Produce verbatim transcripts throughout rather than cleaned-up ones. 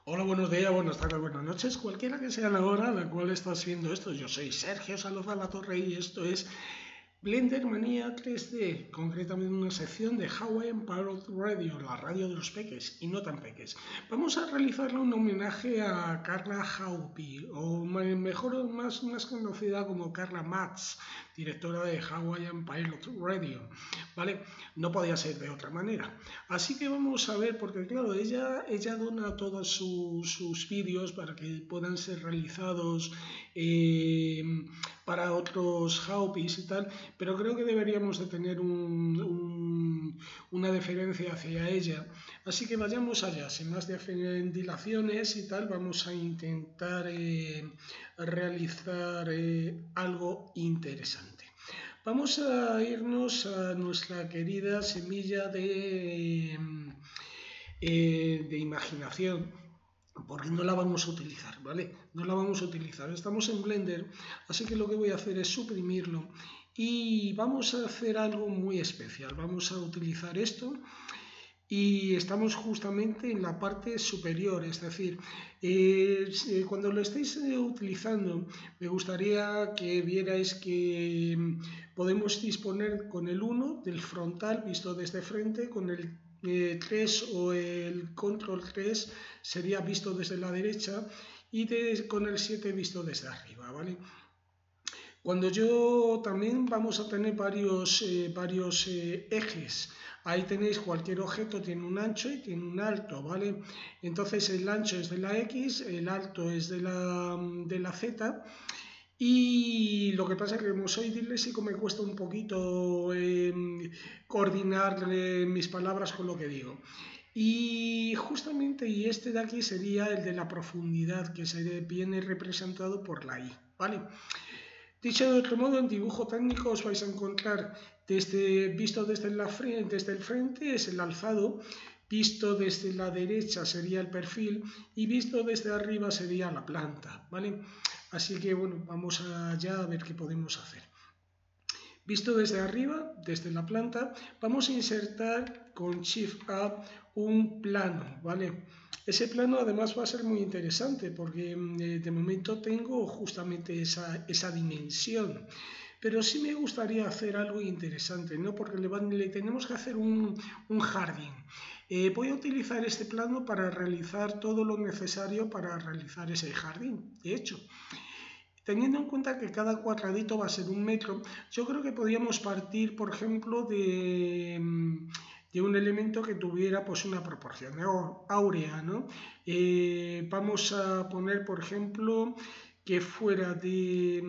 Hola, buenos días, buenas tardes, buenas noches, cualquiera que sea la hora a la cual estás viendo esto. Yo soy Sergio Salazar La Torre y esto es Blender Manía tres D, concretamente una sección de Hawaiian Parrot Radio, la radio de los peques y no tan peques. Vamos a realizarle un homenaje a Carla Haupi, o mejor, más, más conocida como Carla Matz, directora de Hawaiian Parrot Radio, ¿vale? No podía ser de otra manera. Así que vamos a ver, porque claro, ella, ella dona todos sus, sus vídeos para que puedan ser realizados eh, para otros Haupis y tal, pero creo que deberíamos de tener un, un, una deferencia hacia ella. Así que vayamos allá, sin más dilaciones y tal, vamos a intentar eh, realizar eh, algo interesante. Vamos a irnos a nuestra querida semilla de, eh, de imaginación, porque no la vamos a utilizar, ¿vale? No la vamos a utilizar. Estamos en Blender, así que lo que voy a hacer es suprimirlo y vamos a hacer algo muy especial. Vamos a utilizar esto y estamos justamente en la parte superior, es decir, eh, cuando lo estéis eh, utilizando, me gustaría que vierais que podemos disponer con el uno del frontal visto desde frente, con el eh, tres o el control tres sería visto desde la derecha y de, con el siete visto desde arriba, ¿vale? Cuando yo también vamos a tener varios, eh, varios eh, ejes. Ahí tenéis cualquier objeto, tiene un ancho y tiene un alto, ¿vale? Entonces el ancho es de la X, el alto es de la, de la Z. Y lo que pasa es que como soy disléxico me cuesta un poquito eh, coordinar eh, mis palabras con lo que digo. Y justamente y este de aquí sería el de la profundidad, que se viene representado por la I, ¿vale? Dicho de otro modo, en dibujo técnico os vais a encontrar desde, visto desde, la, desde el frente es el alzado, visto desde la derecha sería el perfil y visto desde arriba sería la planta, ¿vale? Así que bueno, vamos allá a ver qué podemos hacer. Visto desde arriba, desde la planta, vamos a insertar con Shift A un plano, ¿vale? Ese plano además va a ser muy interesante porque eh, de momento tengo justamente esa, esa dimensión. Pero sí me gustaría hacer algo interesante, ¿no? Porque le, van, le tenemos que hacer un, un jardín. Eh, voy a utilizar este plano para realizar todo lo necesario para realizar ese jardín, de hecho. Teniendo en cuenta que cada cuadradito va a ser un metro, yo creo que podríamos partir, por ejemplo, de, de un elemento que tuviera pues una proporción áurea, ¿no? Eh, vamos a poner, por ejemplo, que fuera de...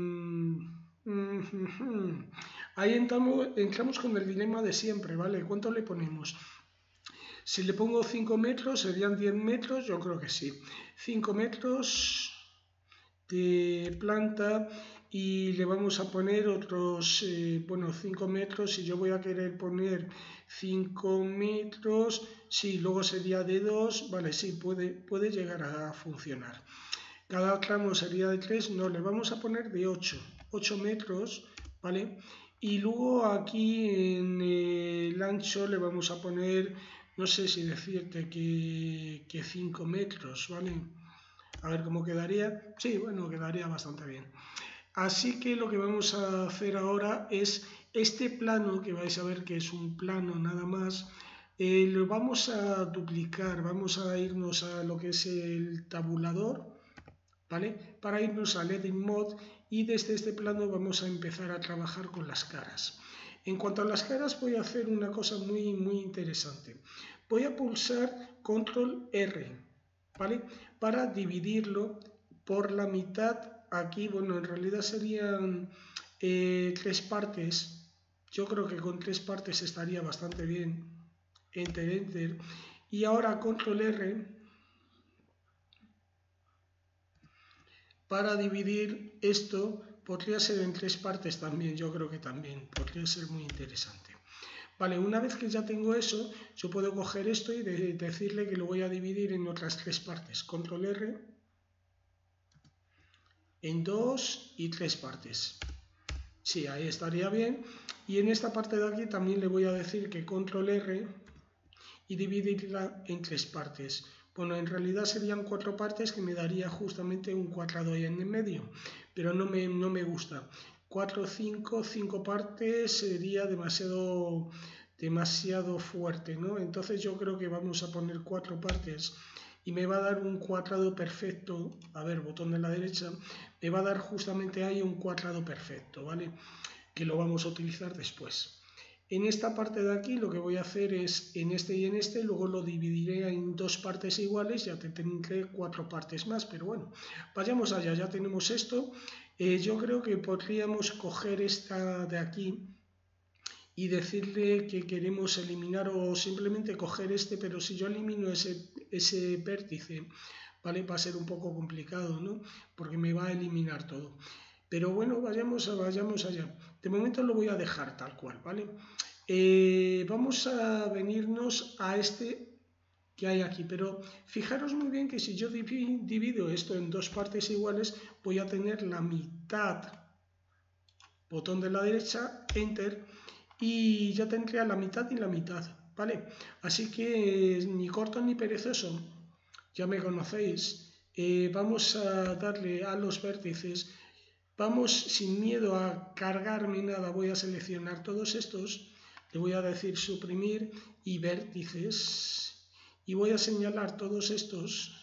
Ahí entramos, entramos con el dilema de siempre, ¿vale? ¿Cuánto le ponemos? Si le pongo cinco metros, serían diez metros, yo creo que sí. cinco metros de planta y le vamos a poner otros, eh, bueno, cinco metros. Si yo voy a querer poner cinco metros, sí, luego sería de dos, vale, sí, puede, puede llegar a funcionar. Cada tramo sería de tres, no, le vamos a poner de ocho, ocho metros, ¿vale? Y luego aquí en el ancho le vamos a poner, no sé si decirte que, que cinco metros, ¿vale? A ver cómo quedaría. Sí, bueno, quedaría bastante bien. Así que lo que vamos a hacer ahora es este plano, que vais a ver que es un plano nada más, eh, lo vamos a duplicar, vamos a irnos a lo que es el tabulador, ¿vale? Para irnos al Edit Mode y desde este plano vamos a empezar a trabajar con las caras. En cuanto a las caras voy a hacer una cosa muy, muy interesante. Voy a pulsar Control R, ¿vale? Para dividirlo por la mitad. Aquí, bueno, en realidad serían eh, tres partes. Yo creo que con tres partes estaría bastante bien. Enter, enter. Y ahora Control R para dividir esto. Podría ser en tres partes también. Yo creo que también podría ser muy interesante. Vale, una vez que ya tengo eso, yo puedo coger esto y de decirle que lo voy a dividir en otras tres partes. Control R en dos y tres partes. Sí, ahí estaría bien. Y en esta parte de aquí también le voy a decir que Control R y dividirla en tres partes. Bueno, en realidad serían cuatro partes que me daría justamente un cuadrado ahí en el medio, pero no me, no me gusta. cuatro, cinco, cinco partes sería demasiado, demasiado fuerte, ¿no? Entonces yo creo que vamos a poner cuatro partes y me va a dar un cuadrado perfecto. A ver, botón de la derecha, me va a dar justamente ahí un cuadrado perfecto, ¿vale? Que lo vamos a utilizar después. En esta parte de aquí lo que voy a hacer es en este y en este, luego lo dividiré en dos partes iguales, ya tendré cuatro partes más, pero bueno, vayamos allá, ya tenemos esto. Eh, yo creo que podríamos coger esta de aquí y decirle que queremos eliminar o simplemente coger este, pero si yo elimino ese, ese vértice, ¿vale? Va a ser un poco complicado, ¿no? Porque me va a eliminar todo. Pero bueno, vayamos, vayamos allá. De momento lo voy a dejar tal cual, ¿vale? Eh, vamos a venirnos a este que hay aquí, pero fijaros muy bien que si yo divido esto en dos partes iguales, voy a tener la mitad, botón de la derecha, enter, y ya tendría la mitad y la mitad, ¿vale? Así que ni corto ni perezoso, ya me conocéis. Eh, vamos a darle a los vértices. Vamos sin miedo a cargarme nada, voy a seleccionar todos estos, le voy a decir suprimir y vértices y voy a señalar todos estos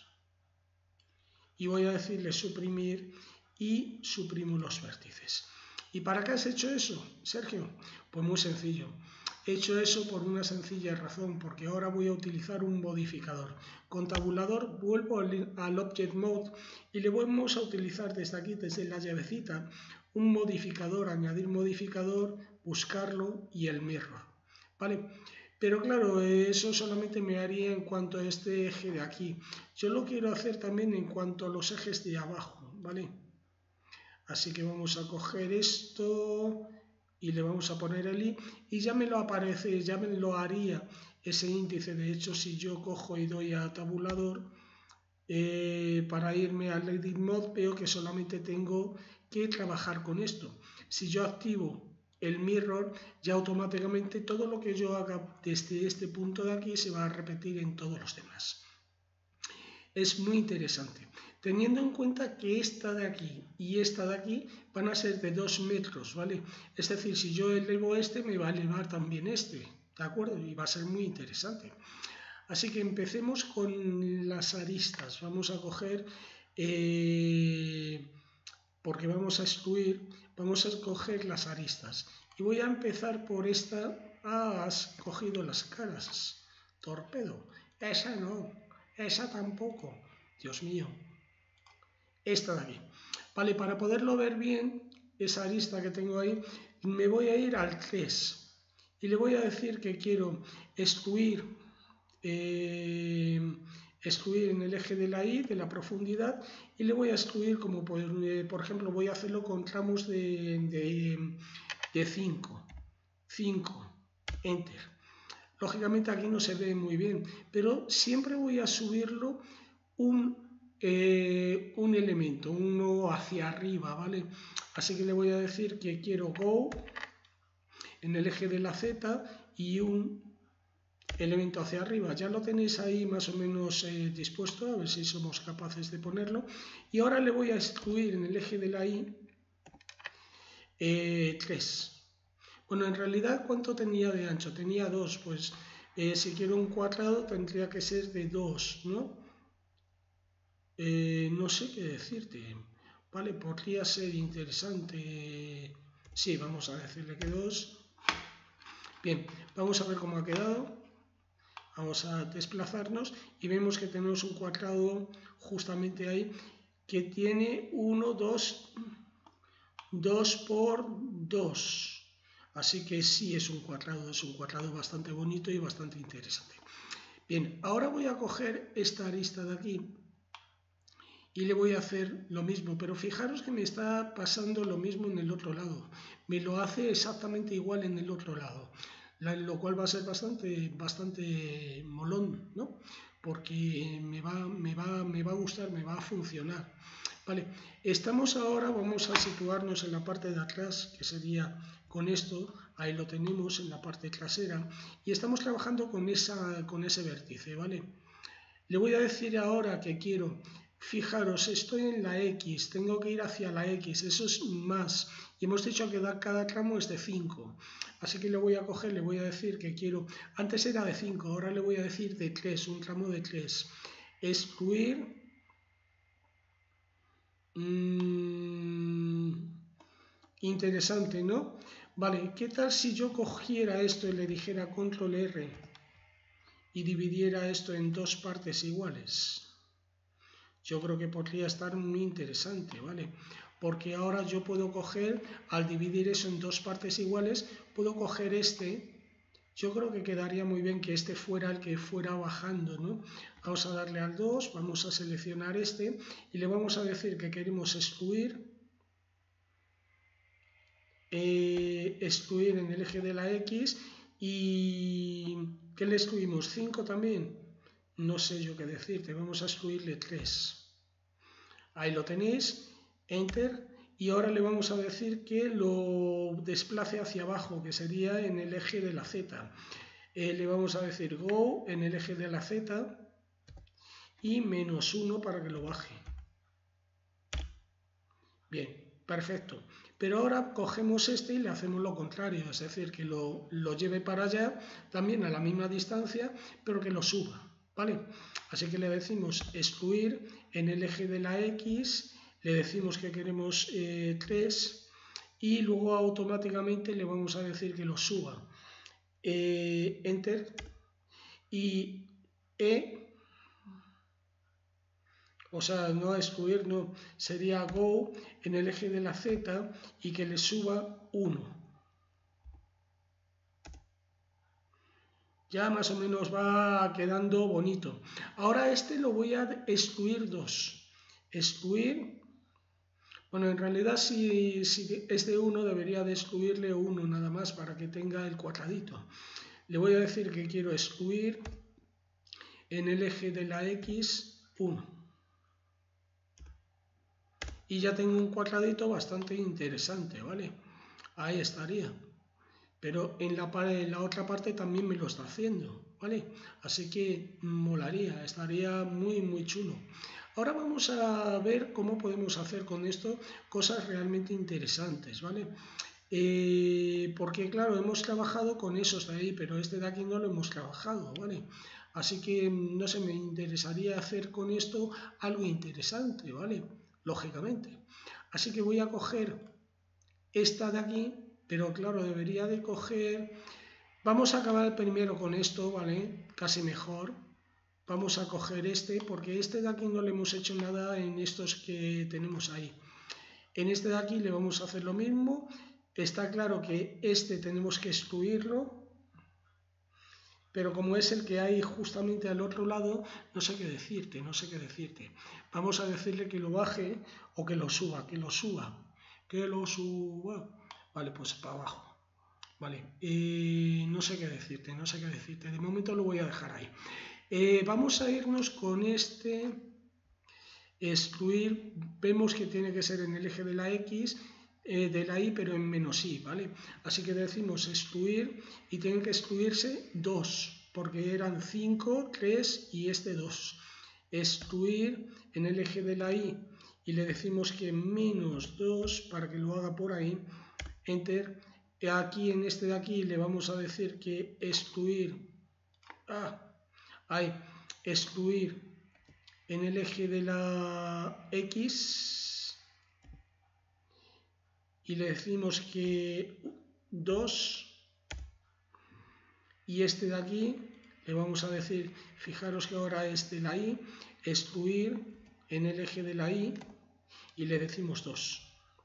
y voy a decirle suprimir y suprimo los vértices. ¿Y para qué has hecho eso, Sergio? Pues muy sencillo. He hecho eso por una sencilla razón, porque ahora voy a utilizar un modificador. Con tabulador vuelvo al, al Object Mode y le vamos a utilizar desde aquí, desde la llavecita, un modificador, añadir modificador, buscarlo y el mirror, ¿vale? Pero claro, eso solamente me haría en cuanto a este eje de aquí. Yo lo quiero hacer también en cuanto a los ejes de abajo, ¿vale? Así que vamos a coger esto y le vamos a poner el i y ya me lo aparece, ya me lo haría ese índice. De hecho, si yo cojo y doy a tabulador eh, para irme al edit mode, veo que solamente tengo que trabajar con esto. Si yo activo el mirror, ya automáticamente todo lo que yo haga desde este punto de aquí se va a repetir en todos los demás. Es muy interesante, teniendo en cuenta que esta de aquí y esta de aquí van a ser de dos metros, ¿vale? Es decir, si yo elevo este, me va a elevar también este, ¿de acuerdo? Y va a ser muy interesante. Así que empecemos con las aristas. Vamos a coger, eh, porque vamos a excluir, vamos a escoger las aristas. Y voy a empezar por esta. Ah, has cogido las caras. Torpedo. Esa no. Esa tampoco. Dios mío. Esta de aquí. Vale, para poderlo ver bien, esa arista que tengo ahí, me voy a ir al tres. Y le voy a decir que quiero excluir, eh, excluir en el eje de la Y, de la profundidad, y le voy a excluir como, por, eh, por ejemplo, voy a hacerlo con tramos de cinco. cinco. Enter. Lógicamente aquí no se ve muy bien, pero siempre voy a subirlo un, eh, un elemento, uno hacia arriba, ¿vale? Así que le voy a decir que quiero go en el eje de la Z y un elemento hacia arriba. Ya lo tenéis ahí más o menos eh, dispuesto, a ver si somos capaces de ponerlo. Y ahora le voy a excluir en el eje de la Y eh, tres. Bueno, en realidad, ¿cuánto tenía de ancho? Tenía dos, pues eh, si quiero un cuadrado tendría que ser de dos, ¿no? Eh, no sé qué decirte. Vale, podría ser interesante. Sí, vamos a decirle que dos. Bien, vamos a ver cómo ha quedado. Vamos a desplazarnos y vemos que tenemos un cuadrado justamente ahí que tiene uno, dos, dos por dos. Así que sí es un cuadrado, es un cuadrado bastante bonito y bastante interesante. Bien, ahora voy a coger esta arista de aquí y le voy a hacer lo mismo, pero fijaros que me está pasando lo mismo en el otro lado. Me lo hace exactamente igual en el otro lado, lo cual va a ser bastante, bastante molón, ¿no? Porque me va, me va, me va a gustar, me va a funcionar. Vale, estamos ahora, vamos a situarnos en la parte de atrás, que sería con esto, ahí lo tenemos en la parte trasera, y estamos trabajando con, esa, con ese vértice, ¿vale? Le voy a decir ahora que quiero, fijaros, estoy en la X, tengo que ir hacia la X, eso es más. Y hemos dicho que cada tramo es de cinco. Así que le voy a coger, le voy a decir que quiero, antes era de cinco, ahora le voy a decir de tres, un tramo de tres. Excluir. Mmm, interesante, ¿no? Vale, ¿qué tal si yo cogiera esto y le dijera control R y dividiera esto en dos partes iguales? Yo creo que podría estar muy interesante, ¿vale? Porque ahora yo puedo coger, al dividir eso en dos partes iguales, puedo coger este. Yo creo que quedaría muy bien que este fuera el que fuera bajando, ¿no? Vamos a darle al dos, vamos a seleccionar este y le vamos a decir que queremos excluir. Eh, excluir en el eje de la X y ¿qué le excluimos? ¿cinco también? No sé yo qué decirte, vamos a excluirle tres. Ahí lo tenéis, Enter, y ahora le vamos a decir que lo desplace hacia abajo, que sería en el eje de la Z. Eh, le vamos a decir Go en el eje de la Z y menos uno para que lo baje. Bien, perfecto. Pero ahora cogemos este y le hacemos lo contrario, es decir, que lo, lo lleve para allá, también a la misma distancia, pero que lo suba, ¿vale? Así que le decimos excluir en el eje de la X, le decimos que queremos eh, tres y luego automáticamente le vamos a decir que lo suba. Eh, enter y E. O sea, no a excluir, no, sería Go en el eje de la Z y que le suba uno. Ya más o menos va quedando bonito. Ahora este lo voy a excluir dos. Excluir, bueno, en realidad si, si es de uno debería de excluirle uno nada más para que tenga el cuadradito. Le voy a decir que quiero excluir en el eje de la X uno. Y ya tengo un cuadradito bastante interesante, ¿vale? Ahí estaría. Pero en la, en la otra parte también me lo está haciendo, ¿vale? Así que molaría, estaría muy, muy chulo. Ahora vamos a ver cómo podemos hacer con esto cosas realmente interesantes, ¿vale? Eh, porque claro, hemos trabajado con esos de ahí, pero este de aquí no lo hemos trabajado, ¿vale? Así que, no sé, me interesaría hacer con esto algo interesante, ¿vale? Lógicamente. Así que voy a coger esta de aquí, pero claro, debería de coger... Vamos a acabar primero con esto, ¿vale? Casi mejor. Vamos a coger este, porque este de aquí no le hemos hecho nada en estos que tenemos ahí. En este de aquí le vamos a hacer lo mismo. Está claro que este tenemos que excluirlo, pero como es el que hay justamente al otro lado, no sé qué decirte, no sé qué decirte. Vamos a decirle que lo baje o que lo suba, que lo suba, que lo suba. Vale, pues para abajo. Vale, eh, no sé qué decirte, no sé qué decirte. De momento lo voy a dejar ahí. Eh, vamos a irnos con este excluir. Vemos que tiene que ser en el eje de la X, eh, de la Y, pero en menos Y, ¿vale? Así que decimos excluir y tienen que excluirse dos, porque eran cinco, tres y este dos. Excluir en el eje de la Y y le decimos que menos dos para que lo haga por ahí. Enter. Aquí en este de aquí le vamos a decir que excluir, ah, ahí, excluir en el eje de la X y le decimos que dos y este de aquí le vamos a decir, fijaros que ahora es de la Y, excluir en el eje de la Y y le decimos dos.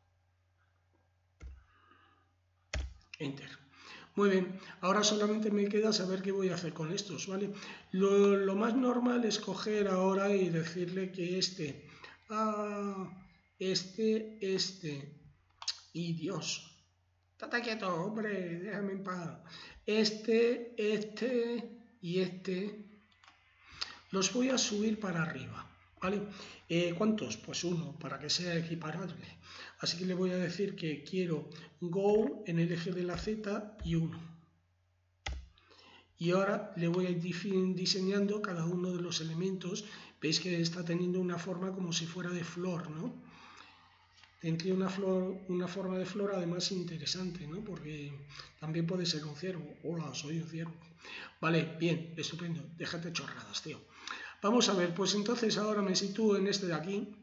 Enter. Muy bien, ahora solamente me queda saber qué voy a hacer con estos, ¿vale? Lo, lo más normal es coger ahora y decirle que este, ah, este, este, y Dios, estate quieto, hombre, déjame en paz. Este, este y este, los voy a subir para arriba, ¿vale? Eh, ¿Cuántos? Pues uno, para que sea equiparable. Así que le voy a decir que quiero Go en el eje de la Z y uno. y ahora le voy a ir diseñando cada uno de los elementos. Veis que está teniendo una forma como si fuera de flor, ¿no? Tendría una, flor, una forma de flor además interesante, ¿no? Porque también puede ser un ciervo. Hola, soy un ciervo. Vale, bien, estupendo. Déjate chorradas, tío. Vamos a ver, pues entonces ahora me sitúo en este de aquí.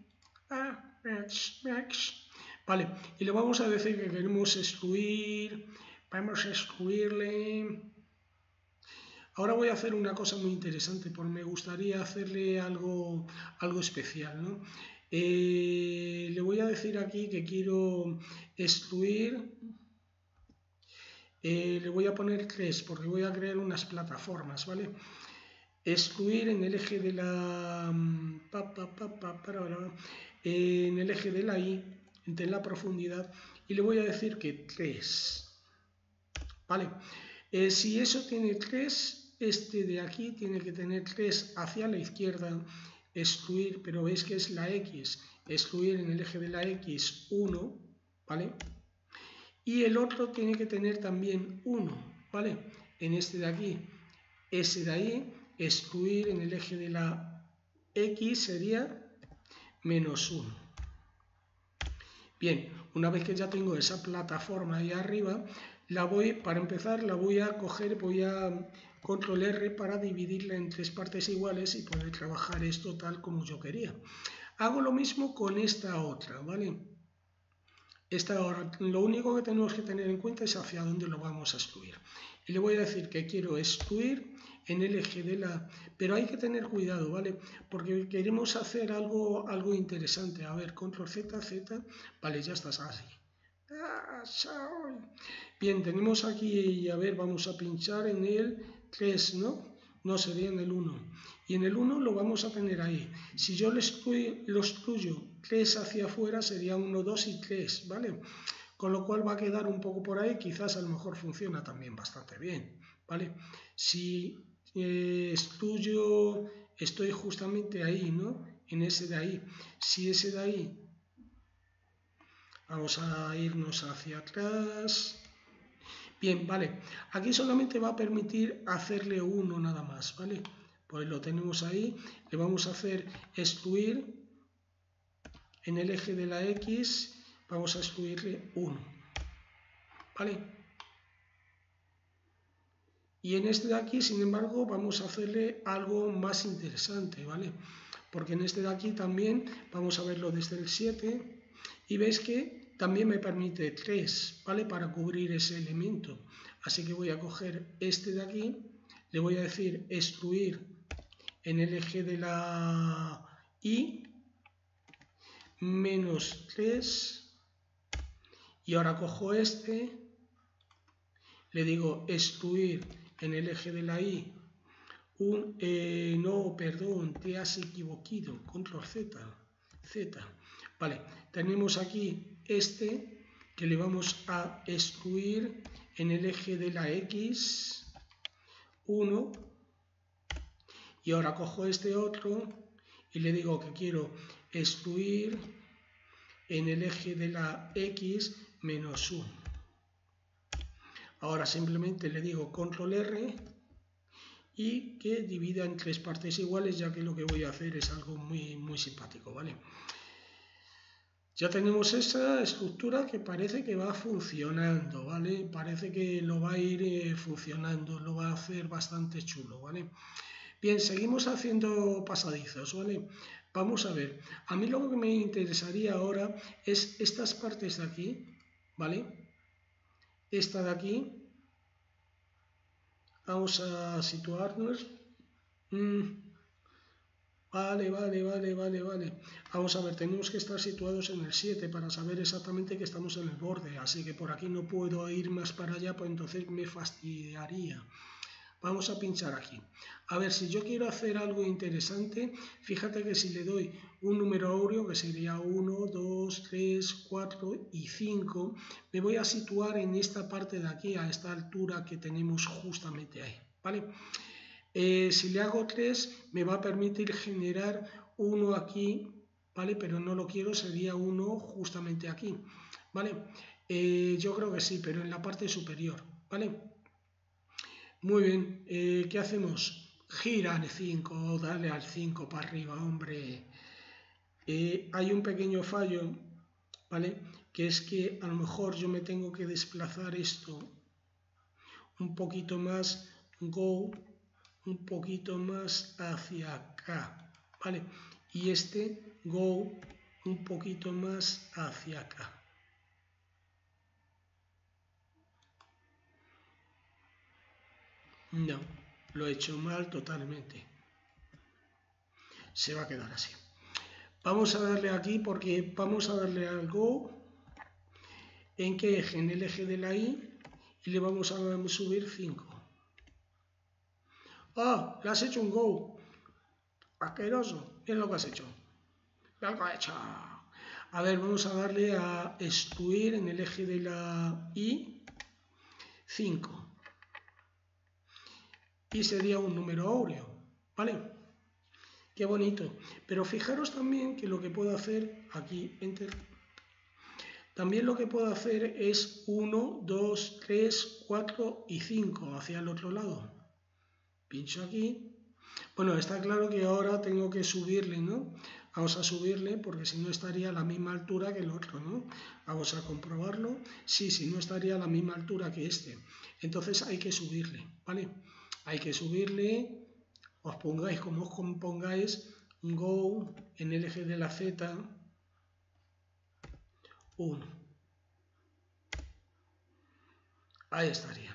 Vale, y le vamos a decir que queremos excluir. Vamos a excluirle. Ahora voy a hacer una cosa muy interesante, porque me gustaría hacerle algo, algo especial, ¿no? Eh, le voy a decir aquí que quiero excluir, eh, le voy a poner tres porque voy a crear unas plataformas, ¿vale? Excluir en el eje de la pa, pa, pa, pa, para, para, en el eje de la Y, entre la profundidad, y le voy a decir que tres, ¿vale? Eh, si eso tiene tres, este de aquí tiene que tener tres hacia la izquierda. Excluir, pero veis que es la X, excluir en el eje de la X uno, ¿vale? Y el otro tiene que tener también uno, ¿vale? En este de aquí, ese de ahí, excluir en el eje de la X sería menos uno. Bien, una vez que ya tengo esa plataforma ahí arriba, la voy, para empezar, la voy a coger, voy a control R para dividirla en tres partes iguales y poder trabajar esto tal como yo quería. Hago lo mismo con esta otra, ¿vale? Esta otra, lo único que tenemos que tener en cuenta es hacia dónde lo vamos a excluir. Y le voy a decir que quiero excluir en el eje de la... Pero hay que tener cuidado, ¿vale? Porque queremos hacer algo, algo interesante. A ver, control Z, Z, vale, ya estás así. Bien, tenemos aquí, a ver, vamos a pinchar en el tres, ¿no? No, sería en el uno. Y en el uno lo vamos a tener ahí. Si yo lo excluyo, lo excluyo tres hacia afuera, sería uno, dos y tres, ¿vale? Con lo cual va a quedar un poco por ahí, quizás a lo mejor funciona también bastante bien, ¿vale? Si eh, excluyo, estoy justamente ahí, ¿no? En ese de ahí. Si ese de ahí, vamos a irnos hacia atrás. Bien, vale. Aquí solamente va a permitir hacerle uno nada más, ¿vale? Pues lo tenemos ahí. Le vamos a hacer excluir en el eje de la X. Vamos a excluirle uno, ¿vale? Y en este de aquí, sin embargo, vamos a hacerle algo más interesante, ¿vale? Porque en este de aquí también vamos a verlo desde el siete y veis que también me permite tres, ¿vale? Para cubrir ese elemento. Así que voy a coger este de aquí, le voy a decir excluir en el eje de la Y menos tres y ahora cojo este, le digo excluir en el eje de la Y un, eh, no, perdón, te has equivocado, control Z, Z, vale, tenemos aquí este que le vamos a excluir en el eje de la X uno y ahora cojo este otro y le digo que quiero excluir en el eje de la X menos uno. Ahora simplemente le digo control R y que divida en tres partes iguales, ya que lo que voy a hacer es algo muy, muy simpático, ¿vale? Ya tenemos esa estructura que parece que va funcionando, ¿vale? Parece que lo va a ir eh, funcionando, lo va a hacer bastante chulo, ¿vale? Bien, seguimos haciendo pasadizos, ¿vale? Vamos a ver, a mí lo que me interesaría ahora es estas partes de aquí, ¿vale? Esta de aquí. Vamos a situarnos. Mm. Vale, vale, vale, vale, vale. Vamos a ver, tenemos que estar situados en el siete para saber exactamente que estamos en el borde. Así que por aquí no puedo ir más para allá, pues entonces me fastidiaría. Vamos a pinchar aquí. A ver, si yo quiero hacer algo interesante, fíjate que si le doy un número áureo, que sería uno, dos, tres, cuatro y cinco, me voy a situar en esta parte de aquí, a esta altura que tenemos justamente ahí, ¿vale? Eh, si le hago tres, me va a permitir generar uno aquí, ¿vale? Pero no lo quiero, sería uno justamente aquí, ¿vale? Eh, yo creo que sí, pero en la parte superior, ¿vale? Muy bien, eh, ¿qué hacemos? Gira al cinco, dale al cinco para arriba, hombre. Eh, hay un pequeño fallo, ¿vale? Que es que a lo mejor yo me tengo que desplazar esto un poquito más, go, un poquito más hacia acá, ¿vale? Y este go un poquito más hacia acá. No, lo he hecho mal totalmente. Se va a quedar así. Vamos a darle aquí porque vamos a darle al go. ¿En qué eje? En el eje de la Y y le vamos a subir cinco. ¡Ah! Le has hecho un go. Asqueroso. Mira lo que has hecho. Mira lo que has hecho. A ver, vamos a darle a excluir en el eje de la Y cinco. Y sería un número áureo. ¿Vale? Qué bonito. Pero fijaros también que lo que puedo hacer aquí, enter. También lo que puedo hacer es uno, dos, tres, cuatro y cinco hacia el otro lado. Pincho aquí. Bueno, está claro que ahora tengo que subirle, ¿no? Vamos a subirle porque si no estaría a la misma altura que el otro, ¿no? Vamos a comprobarlo. Sí, si no estaría a la misma altura que este. Entonces hay que subirle, ¿vale? Hay que subirle, os pongáis como os pongáis, go en el eje de la Z, uno. Ahí estaría.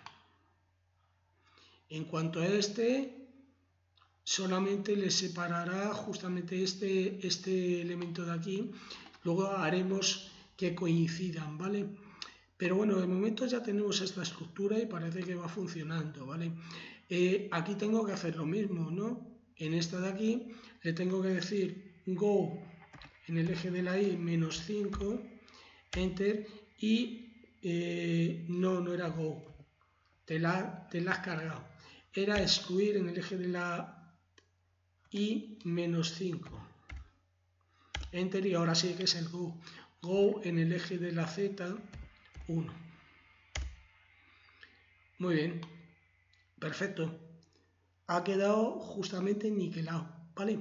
En cuanto a este, solamente le separará justamente este, este elemento de aquí. Luego haremos que coincidan, ¿vale? Pero bueno, de momento ya tenemos esta estructura y parece que va funcionando, ¿vale? Eh, aquí tengo que hacer lo mismo, ¿no? En esta de aquí le tengo que decir go en el eje de la Y menos cinco, enter, y eh, no, no era go, te la, te la has cargado. Era excluir en el eje de la Y menos cinco. Enter y ahora sí que es el go. Go en el eje de la Z, uno. Muy bien. Perfecto. Ha quedado justamente niquelado, ¿vale?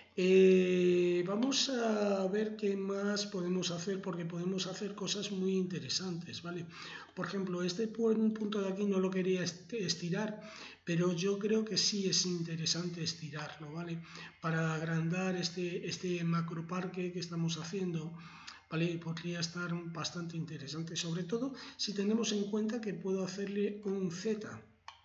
Eh, vamos a ver qué más podemos hacer porque podemos hacer cosas muy interesantes, ¿vale? Por ejemplo, este punto de aquí no lo quería estirar, pero yo creo que sí es interesante estirarlo, ¿vale? Para agrandar este, este macroparque que estamos haciendo, ¿vale? Podría estar bastante interesante, sobre todo si tenemos en cuenta que puedo hacerle un Z.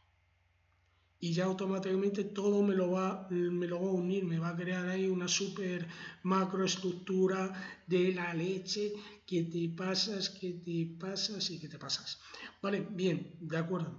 Y ya automáticamente todo me lo, va, me lo va a unir, me va a crear ahí una super macroestructura de la leche, que te pasas, que te pasas y que te pasas. Vale, bien, de acuerdo.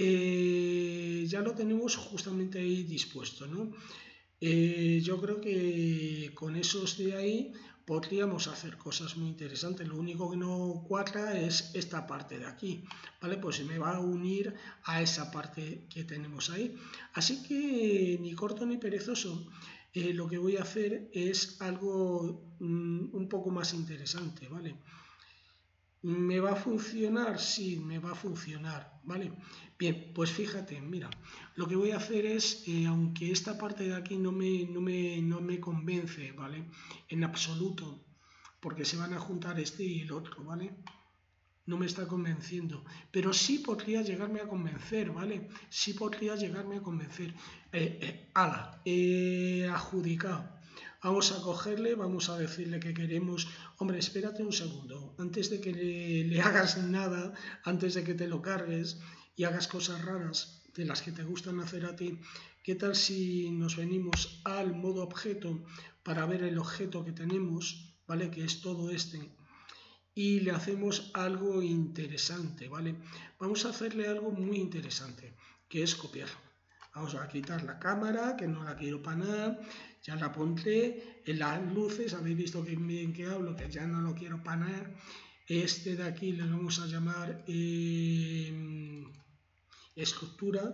Eh, ya lo tenemos justamente ahí dispuesto, ¿no? Eh, yo creo que con esos de ahí podríamos hacer cosas muy interesantes. Lo único que no cuadra es esta parte de aquí, ¿vale? Pues se me va a unir a esa parte que tenemos ahí. Así que ni corto ni perezoso, eh, lo que voy a hacer es algo mm, un poco más interesante, ¿vale? ¿Me va a funcionar? Sí, me va a funcionar, ¿vale? Bien, pues fíjate, mira, lo que voy a hacer es, eh, aunque esta parte de aquí no me, no, me, no me convence, ¿vale? En absoluto, porque se van a juntar este y el otro, ¿vale? No me está convenciendo, pero sí podría llegarme a convencer, ¿vale? Sí podría llegarme a convencer. Eh, eh, ala, eh, adjudicado. Vamos a cogerle, vamos a decirle que queremos... Hombre, espérate un segundo, antes de que le, le hagas nada, antes de que te lo cargues y hagas cosas raras de las que te gustan hacer a ti, ¿qué tal si nos venimos al modo objeto para ver el objeto que tenemos, ¿vale? Que es todo este, y le hacemos algo interesante, ¿vale? Vamos a hacerle algo muy interesante, que es copiarlo. Vamos a quitar la cámara, que no la quiero para nada, ya la pondré en las luces, habéis visto que bien que hablo, que ya no lo quiero para nada. Este de aquí le vamos a llamar eh, estructura,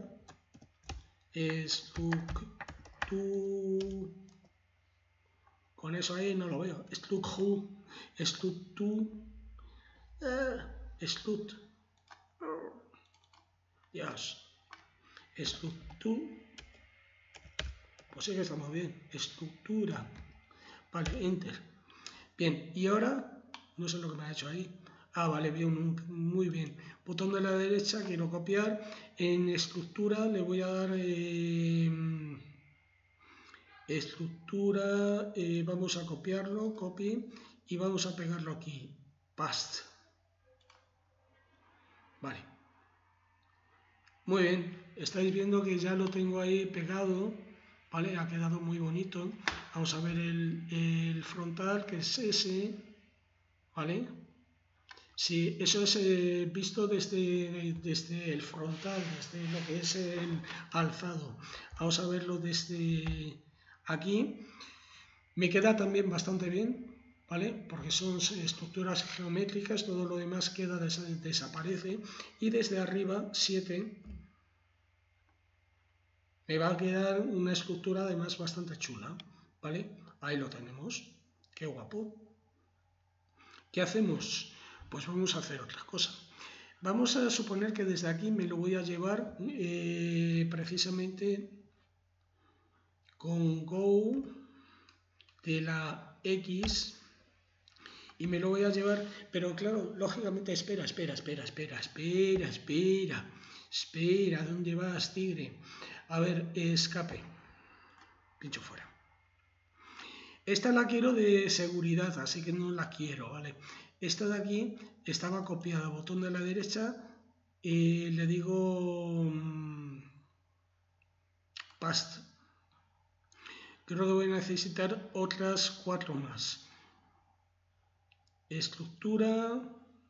estructura, con eso ahí no lo veo, estructura, estructura, eh, Slut. Dios. estructura, pues sí que estamos bien, estructura, vale, enter. Bien, y ahora, no sé lo que me ha hecho ahí, ah, vale, bien, muy bien, botón de la derecha, quiero copiar, en estructura le voy a dar eh, estructura, eh, vamos a copiarlo, copy, y vamos a pegarlo aquí, paste. Vale, muy bien, estáis viendo que ya lo tengo ahí pegado, vale, ha quedado muy bonito. Vamos a ver el, el frontal, que es ese, vale. Sí, eso es eh, visto desde, desde el frontal, desde lo que es el alzado. Vamos a verlo desde aquí. Me queda también bastante bien, ¿vale? Porque son estructuras geométricas, todo lo demás queda des desaparece. Y desde arriba, siete, me va a quedar una estructura además bastante chula, ¿vale? Ahí lo tenemos. Qué guapo. ¿Qué hacemos? Pues vamos a hacer otra cosa. Vamos a suponer que desde aquí me lo voy a llevar eh, precisamente con Go de la X y me lo voy a llevar, pero claro, lógicamente, espera, espera, espera, espera, espera, espera, espera, ¿dónde vas, tigre? A ver, escape, pincho fuera. Esta la quiero de seguridad, así que no la quiero, ¿vale? Esta de aquí estaba copiada, botón de la derecha, y le digo mmm, paste. Creo que voy a necesitar otras cuatro más. Estructura,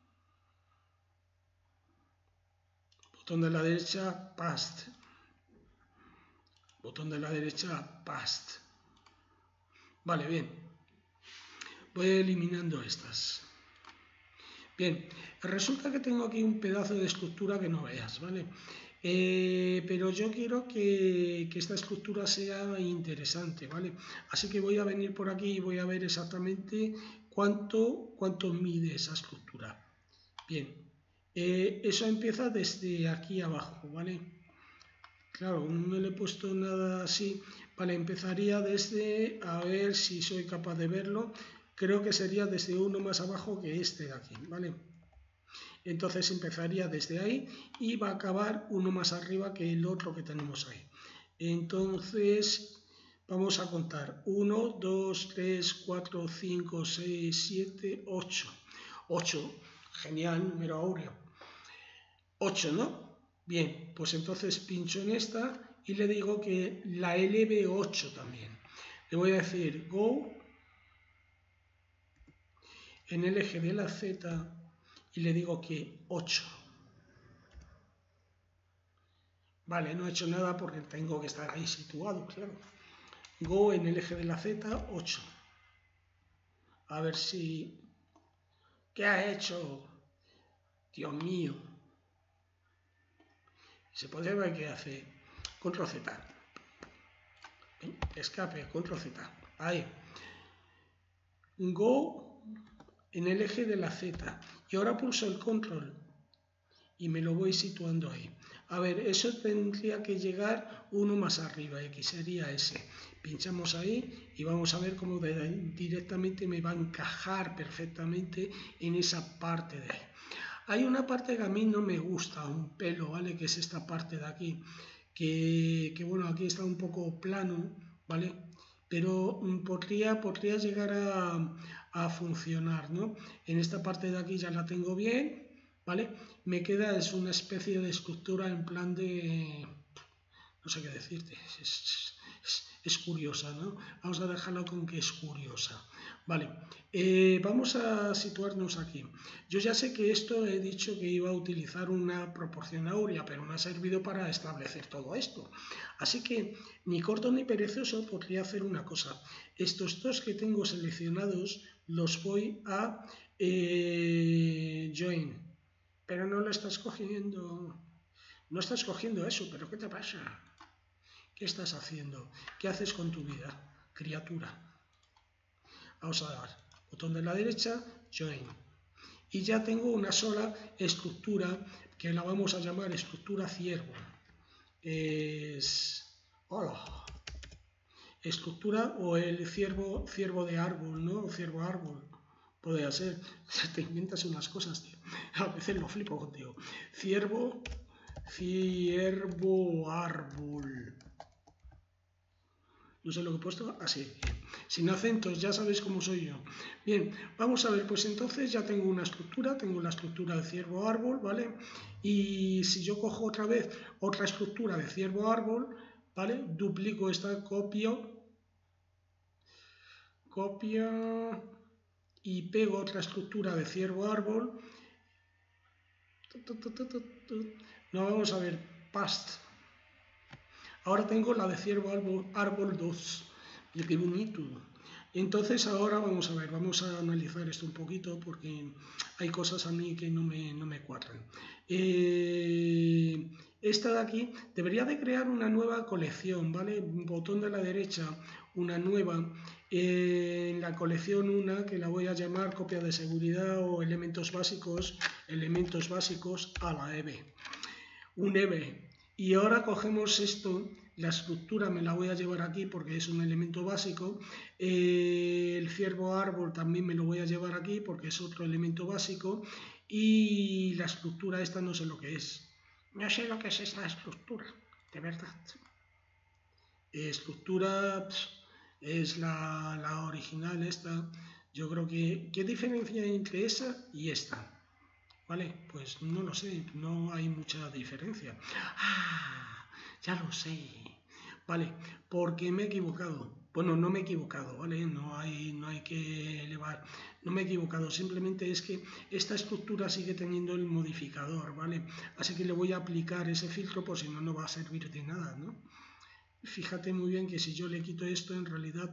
botón de la derecha, paste. Botón de la derecha, paste. Vale, bien. Voy eliminando estas. Bien, resulta que tengo aquí un pedazo de estructura que no veas, ¿vale? Eh, pero yo quiero que, que esta estructura sea interesante, ¿vale? Así que voy a venir por aquí y voy a ver exactamente cuánto, cuánto mide esa estructura. Bien, eh, eso empieza desde aquí abajo, ¿vale? Claro, no le he puesto nada así. Vale, empezaría desde, a ver si soy capaz de verlo, creo que sería desde uno más abajo que este de aquí, ¿vale? Entonces empezaría desde ahí y va a acabar uno más arriba que el otro que tenemos ahí. Entonces vamos a contar uno, dos, tres, cuatro, cinco, seis, siete, ocho. ocho, genial, número áureo. ocho, ¿no? Bien, pues entonces pincho en esta y le digo que la eleve ocho también. Le voy a decir Go en el eje de la Z y le digo que ocho. Vale, no he hecho nada porque tengo que estar ahí situado, claro. Go en el eje de la Z, ocho. A ver si... ¿Qué ha hecho? Dios mío. Se puede ver qué hace. Control Z. Escape, Control Z. Ahí. Go en el eje de la Z. Y ahora pulso el Control. Y me lo voy situando ahí. A ver, eso tendría que llegar uno más arriba, X sería ese. Pinchamos ahí y vamos a ver cómo de, directamente me va a encajar perfectamente en esa parte de ahí. Hay una parte que a mí no me gusta, un pelo, ¿vale? Que es esta parte de aquí, que, que bueno, aquí está un poco plano, ¿vale? Pero podría, podría llegar a, a funcionar, ¿no? En esta parte de aquí ya la tengo bien, ¿vale? Me queda es una especie de estructura en plan de... no sé qué decirte, es, es, es curiosa, ¿no? Vamos a dejarlo con que es curiosa. Vale, eh, vamos a situarnos aquí. Yo ya sé que esto he dicho que iba a utilizar una proporción áurea, pero me ha servido para establecer todo esto. Así que ni corto ni perezoso podría hacer una cosa. Estos dos que tengo seleccionados los voy a eh, join. Pero no lo estás cogiendo, no estás cogiendo eso, pero ¿qué te pasa? ¿Qué estás haciendo? ¿Qué haces con tu vida, criatura? Vamos a dar botón de la derecha, Join. Y ya tengo una sola estructura que la vamos a llamar estructura ciervo. es... Hola. Estructura o el ciervo, ciervo de árbol, ¿no? Ciervo árbol. Podría ser. Te inventas unas cosas, tío. A veces lo flipo contigo. Ciervo, ciervo árbol. No sé lo que he puesto. Así. Bien. Sin acentos, ya sabéis cómo soy yo. Bien, vamos a ver, pues entonces ya tengo una estructura, tengo la estructura de ciervo árbol, ¿vale? Y si yo cojo otra vez otra estructura de ciervo árbol, ¿vale? Duplico esta, copio, copia y pego otra estructura de ciervo árbol. No, vamos a ver, past. Ahora tengo la de ciervo árbol, árbol dos. Y qué bonito. Entonces ahora vamos a ver, vamos a analizar esto un poquito porque hay cosas a mí que no me, no me cuadran. Eh, esta de aquí debería de crear una nueva colección, ¿vale? Botón de la derecha, una nueva. Eh, en la colección una que la voy a llamar copia de seguridad o elementos básicos, elementos básicos a la E B. Un E B. Y ahora cogemos esto, la estructura me la voy a llevar aquí porque es un elemento básico, eh, el ciervo árbol también me lo voy a llevar aquí porque es otro elemento básico y la estructura esta no sé lo que es. No sé lo que es esta estructura, de verdad. Estructura pff, es la, la original esta, yo creo que... ¿Qué diferencia hay entre esa y esta? Vale, pues no lo sé, no hay mucha diferencia. ¡Ah! Ya lo sé. Vale, porque me he equivocado. Bueno, no me he equivocado, ¿vale? No hay, no hay que elevar. No me he equivocado, simplemente es que esta estructura sigue teniendo el modificador, ¿vale? Así que le voy a aplicar ese filtro, por si no, no va a servir de nada, ¿no? Fíjate muy bien que si yo le quito esto, en realidad...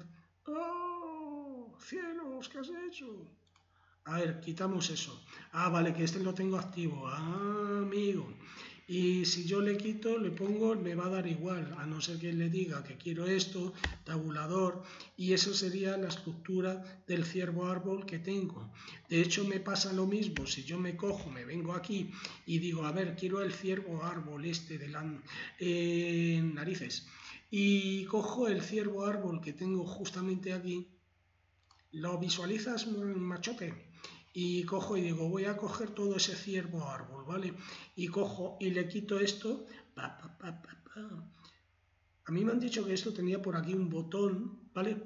¡Oh! ¡Cielos! ¿Qué has hecho? A ver, quitamos eso. Ah, vale, que este lo tengo activo. Ah, amigo. Y si yo le quito, le pongo, me va a dar igual, a no ser que le diga que quiero esto, tabulador, y eso sería la estructura del ciervo árbol que tengo. De hecho, me pasa lo mismo, si yo me cojo, me vengo aquí y digo, a ver, quiero el ciervo árbol este de las eh, narices, y cojo el ciervo árbol que tengo justamente aquí, ¿lo visualizas, machote? Y cojo y digo, voy a coger todo ese ciervo árbol, ¿vale? Y cojo y le quito esto. Pa, pa, pa, pa, pa. A mí me han dicho que esto tenía por aquí un botón, ¿vale?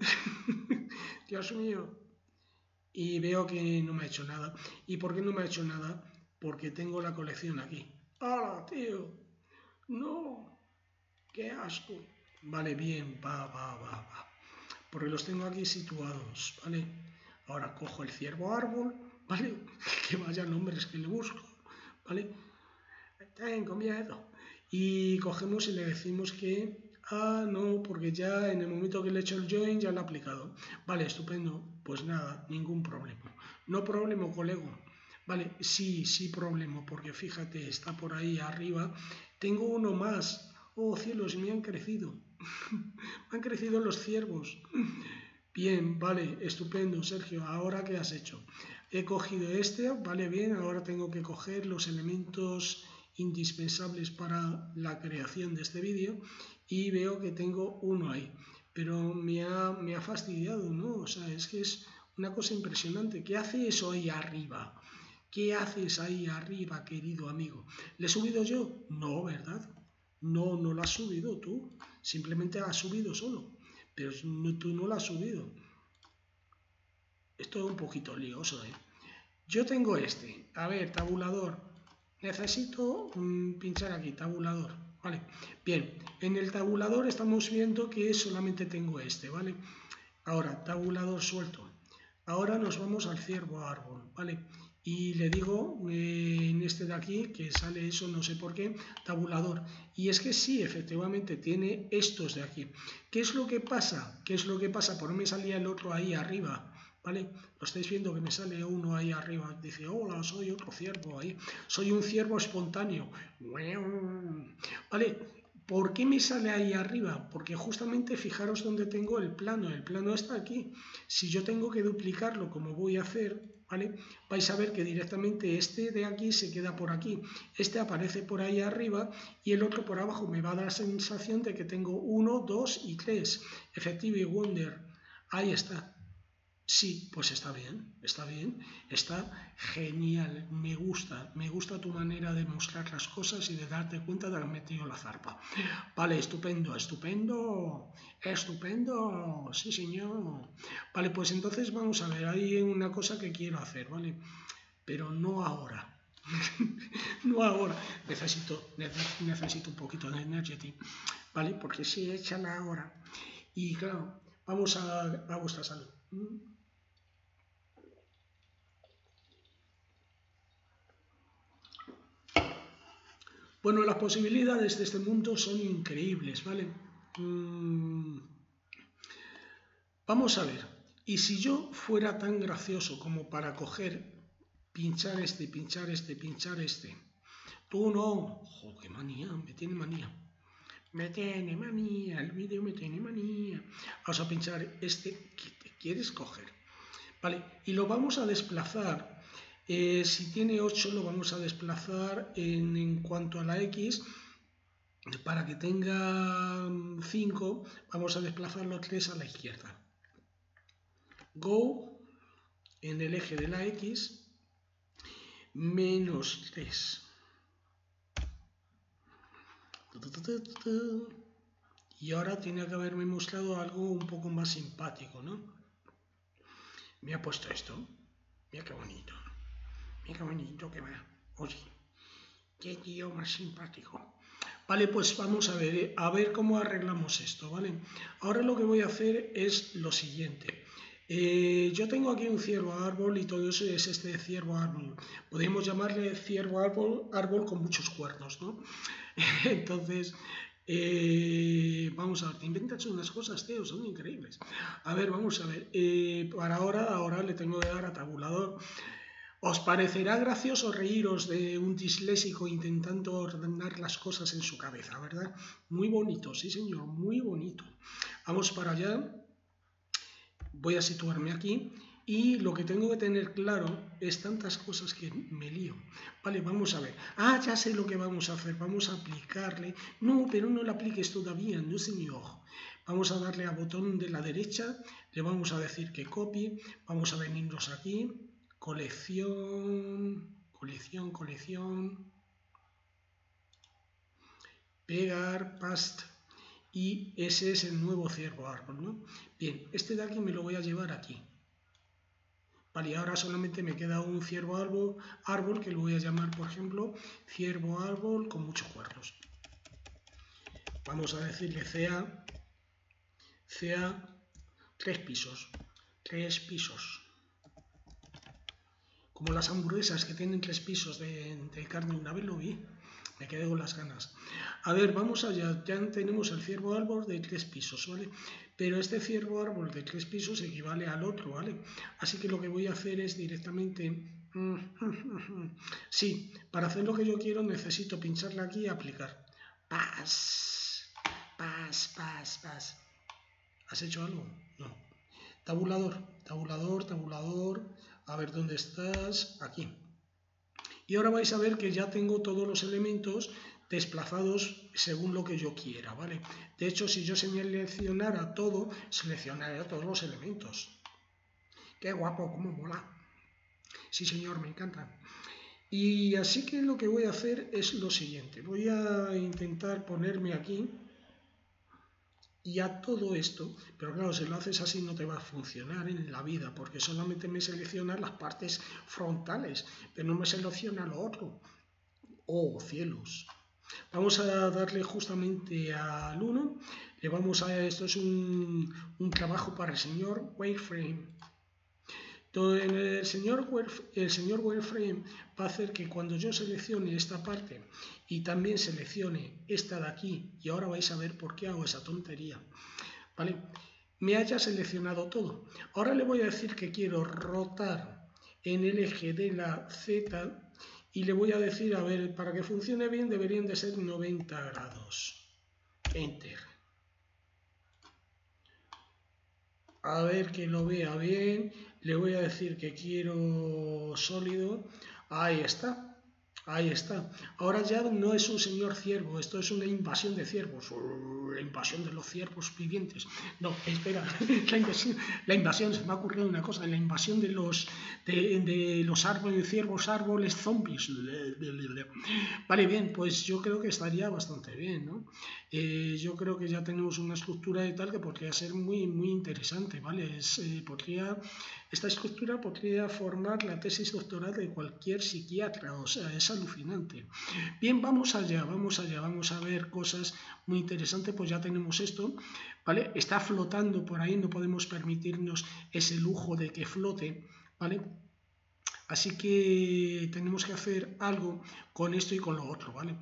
Dios mío. Y veo que no me ha hecho nada. ¿Y por qué no me ha hecho nada? Porque tengo la colección aquí. ¡Hala, tío! ¡No! ¡Qué asco! Vale, bien, va, va, va, va. Porque los tengo aquí situados, ¿vale? Ahora cojo el ciervo árbol, ¿vale? Que vaya nombres que le busco, ¿vale? Tengo miedo. Y cogemos y le decimos que, ah, no, porque ya en el momento que le he hecho el join ya lo ha aplicado. Vale, estupendo. Pues nada, ningún problema. No problema, colega. Vale, sí, sí problema, porque fíjate, está por ahí arriba. Tengo uno más. Oh, cielos, me han crecido. Me han crecido los ciervos. Bien, vale, estupendo, Sergio. ¿Ahora qué has hecho? He cogido este, vale, bien. Ahora tengo que coger los elementos indispensables para la creación de este vídeo y veo que tengo uno ahí. Pero me ha, me ha fastidiado, ¿no? O sea, es que es una cosa impresionante. ¿Qué hace eso ahí arriba? ¿Qué haces ahí arriba, querido amigo? ¿Le he subido yo? No, ¿verdad? No, no lo has subido tú. Simplemente has subido solo. Pero no, tú no lo has subido. Esto es un poquito lioso, ¿eh? Yo tengo este. A ver, tabulador. Necesito um, pinchar aquí, tabulador. Vale. Bien, en el tabulador estamos viendo que solamente tengo este, ¿vale? Ahora, tabulador suelto. Ahora nos vamos al ciervo árbol, ¿vale? Y le digo eh, en este de aquí, que sale eso, no sé por qué, tabulador. Y es que sí, efectivamente, tiene estos de aquí. ¿Qué es lo que pasa? ¿Qué es lo que pasa? ¿Por qué me salía el otro ahí arriba? ¿Vale? Lo estáis viendo que me sale uno ahí arriba. Dice, hola, soy otro ciervo ahí. Soy un ciervo espontáneo. ¿Vale? ¿Por qué me sale ahí arriba? Porque justamente fijaros dónde tengo el plano. El plano está aquí. Si yo tengo que duplicarlo como voy a hacer, ¿vale? Vais a ver que directamente este de aquí se queda por aquí. Este aparece por ahí arriba y el otro por abajo. Me va a dar la sensación de que tengo uno, dos y tres. Effective Wonder. Ahí está. Sí, pues está bien, está bien, está genial, me gusta, me gusta tu manera de mostrar las cosas y de darte cuenta de haber metido la zarpa. Vale, estupendo, estupendo, estupendo, sí señor. Vale, pues entonces vamos a ver, hay una cosa que quiero hacer, ¿vale? Pero no ahora, no ahora, necesito, necesito un poquito de energía, ¿vale? Porque si échala ahora. Y claro, vamos a, a vuestra salud. Bueno, las posibilidades de este mundo son increíbles, ¿vale? Mm, vamos a ver, y si yo fuera tan gracioso como para coger, pinchar este, pinchar este, pinchar este, tú no, ¡jo, qué manía! Me tiene manía, me tiene manía, el vídeo me tiene manía. Vamos a pinchar este que te quieres coger, ¿vale? Y lo vamos a desplazar. Eh, si tiene ocho lo vamos a desplazar en, en cuanto a la X, para que tenga cinco vamos a desplazarlo tres a la izquierda. Go en el eje de la X, menos tres. Y ahora tiene que haberme mostrado algo un poco más simpático, ¿no? Me ha puesto esto. Mira qué bonito. Mira qué bonito que va. Oye, qué tío más simpático. Vale, pues vamos a ver, a ver cómo arreglamos esto, ¿vale? Ahora lo que voy a hacer es lo siguiente. Eh, yo tengo aquí un ciervo árbol y todo eso es este ciervo árbol. Podemos llamarle ciervo árbol, árbol con muchos cuernos, ¿no? Entonces, eh, vamos a ver, te inventas unas cosas, tío, son increíbles. A ver, vamos a ver. Eh, para ahora, ahora le tengo que dar a tabulador. Os parecerá gracioso reíros de un disléxico intentando ordenar las cosas en su cabeza, ¿verdad? Muy bonito, sí señor, muy bonito. Vamos para allá. Voy a situarme aquí y lo que tengo que tener claro es tantas cosas que me lío. Vale, vamos a ver. Ah, ya sé lo que vamos a hacer. Vamos a aplicarle. No, pero no lo apliques todavía, no señor. Vamos a darle al botón de la derecha. Le vamos a decir que copie. Vamos a venirnos aquí. Colección, colección, colección. Pegar, paste. Y ese es el nuevo ciervo árbol, ¿no? Bien, este de aquí me lo voy a llevar aquí. Vale, y ahora solamente me queda un ciervo árbol, árbol que lo voy a llamar, por ejemplo, ciervo árbol con muchos cuernos. Vamos a decirle C A, C A, tres pisos, tres pisos. Como las hamburguesas que tienen tres pisos de, de carne, una vez lo vi. Me quedé con las ganas. A ver, vamos allá. Ya tenemos el ciervo árbol de tres pisos, ¿vale? Pero este ciervo árbol de tres pisos equivale al otro, ¿vale? Así que lo que voy a hacer es directamente... Sí, para hacer lo que yo quiero necesito pincharle aquí y aplicar. Pas, pas, pas, pas. ¿Has hecho algo? No. Tabulador, tabulador, tabulador. A ver, ¿dónde estás? Aquí. Y ahora vais a ver que ya tengo todos los elementos desplazados según lo que yo quiera, ¿vale? De hecho, si yo seleccionara todo, seleccionaría todos los elementos. ¡Qué guapo! ¡Cómo mola! Sí, señor, me encanta. Y así que lo que voy a hacer es lo siguiente. Voy a intentar ponerme aquí y a todo esto, pero claro, si lo haces así no te va a funcionar en la vida, porque solamente me selecciona las partes frontales, pero no me selecciona lo otro. ¡Oh, cielos! Vamos a darle justamente al uno, le vamos a, esto es un, un trabajo para el señor Wireframe. Entonces, el señor, el señor Wireframe va a hacer que cuando yo seleccione esta parte y también seleccione esta de aquí, y ahora vais a ver por qué hago esa tontería, ¿vale? Me haya seleccionado todo. Ahora le voy a decir que quiero rotar en el eje de la Z y le voy a decir, a ver, para que funcione bien deberían de ser noventa grados. Enter. A ver que lo vea bien. Le voy a decir que quiero sólido. Ahí está. Ahí está. Ahora ya no es un señor ciervo, esto es una invasión de ciervos. La invasión de los ciervos vivientes. No, espera, la invasión, la invasión, se me ha ocurrido una cosa, la invasión de los de, de los árboles, ciervos, árboles, zombies. Vale, bien, pues yo creo que estaría bastante bien, ¿no? Eh, yo creo que ya tenemos una estructura y tal que podría ser muy, muy interesante, ¿vale? Es, eh, podría, esta estructura podría formar la tesis doctoral de cualquier psiquiatra, o sea, es alucinante. Bien, vamos allá, vamos allá, vamos a ver cosas muy interesantes, pues ya tenemos esto, ¿vale? Está flotando por ahí, no podemos permitirnos ese lujo de que flote, ¿vale? Así que tenemos que hacer algo con esto y con lo otro, ¿vale?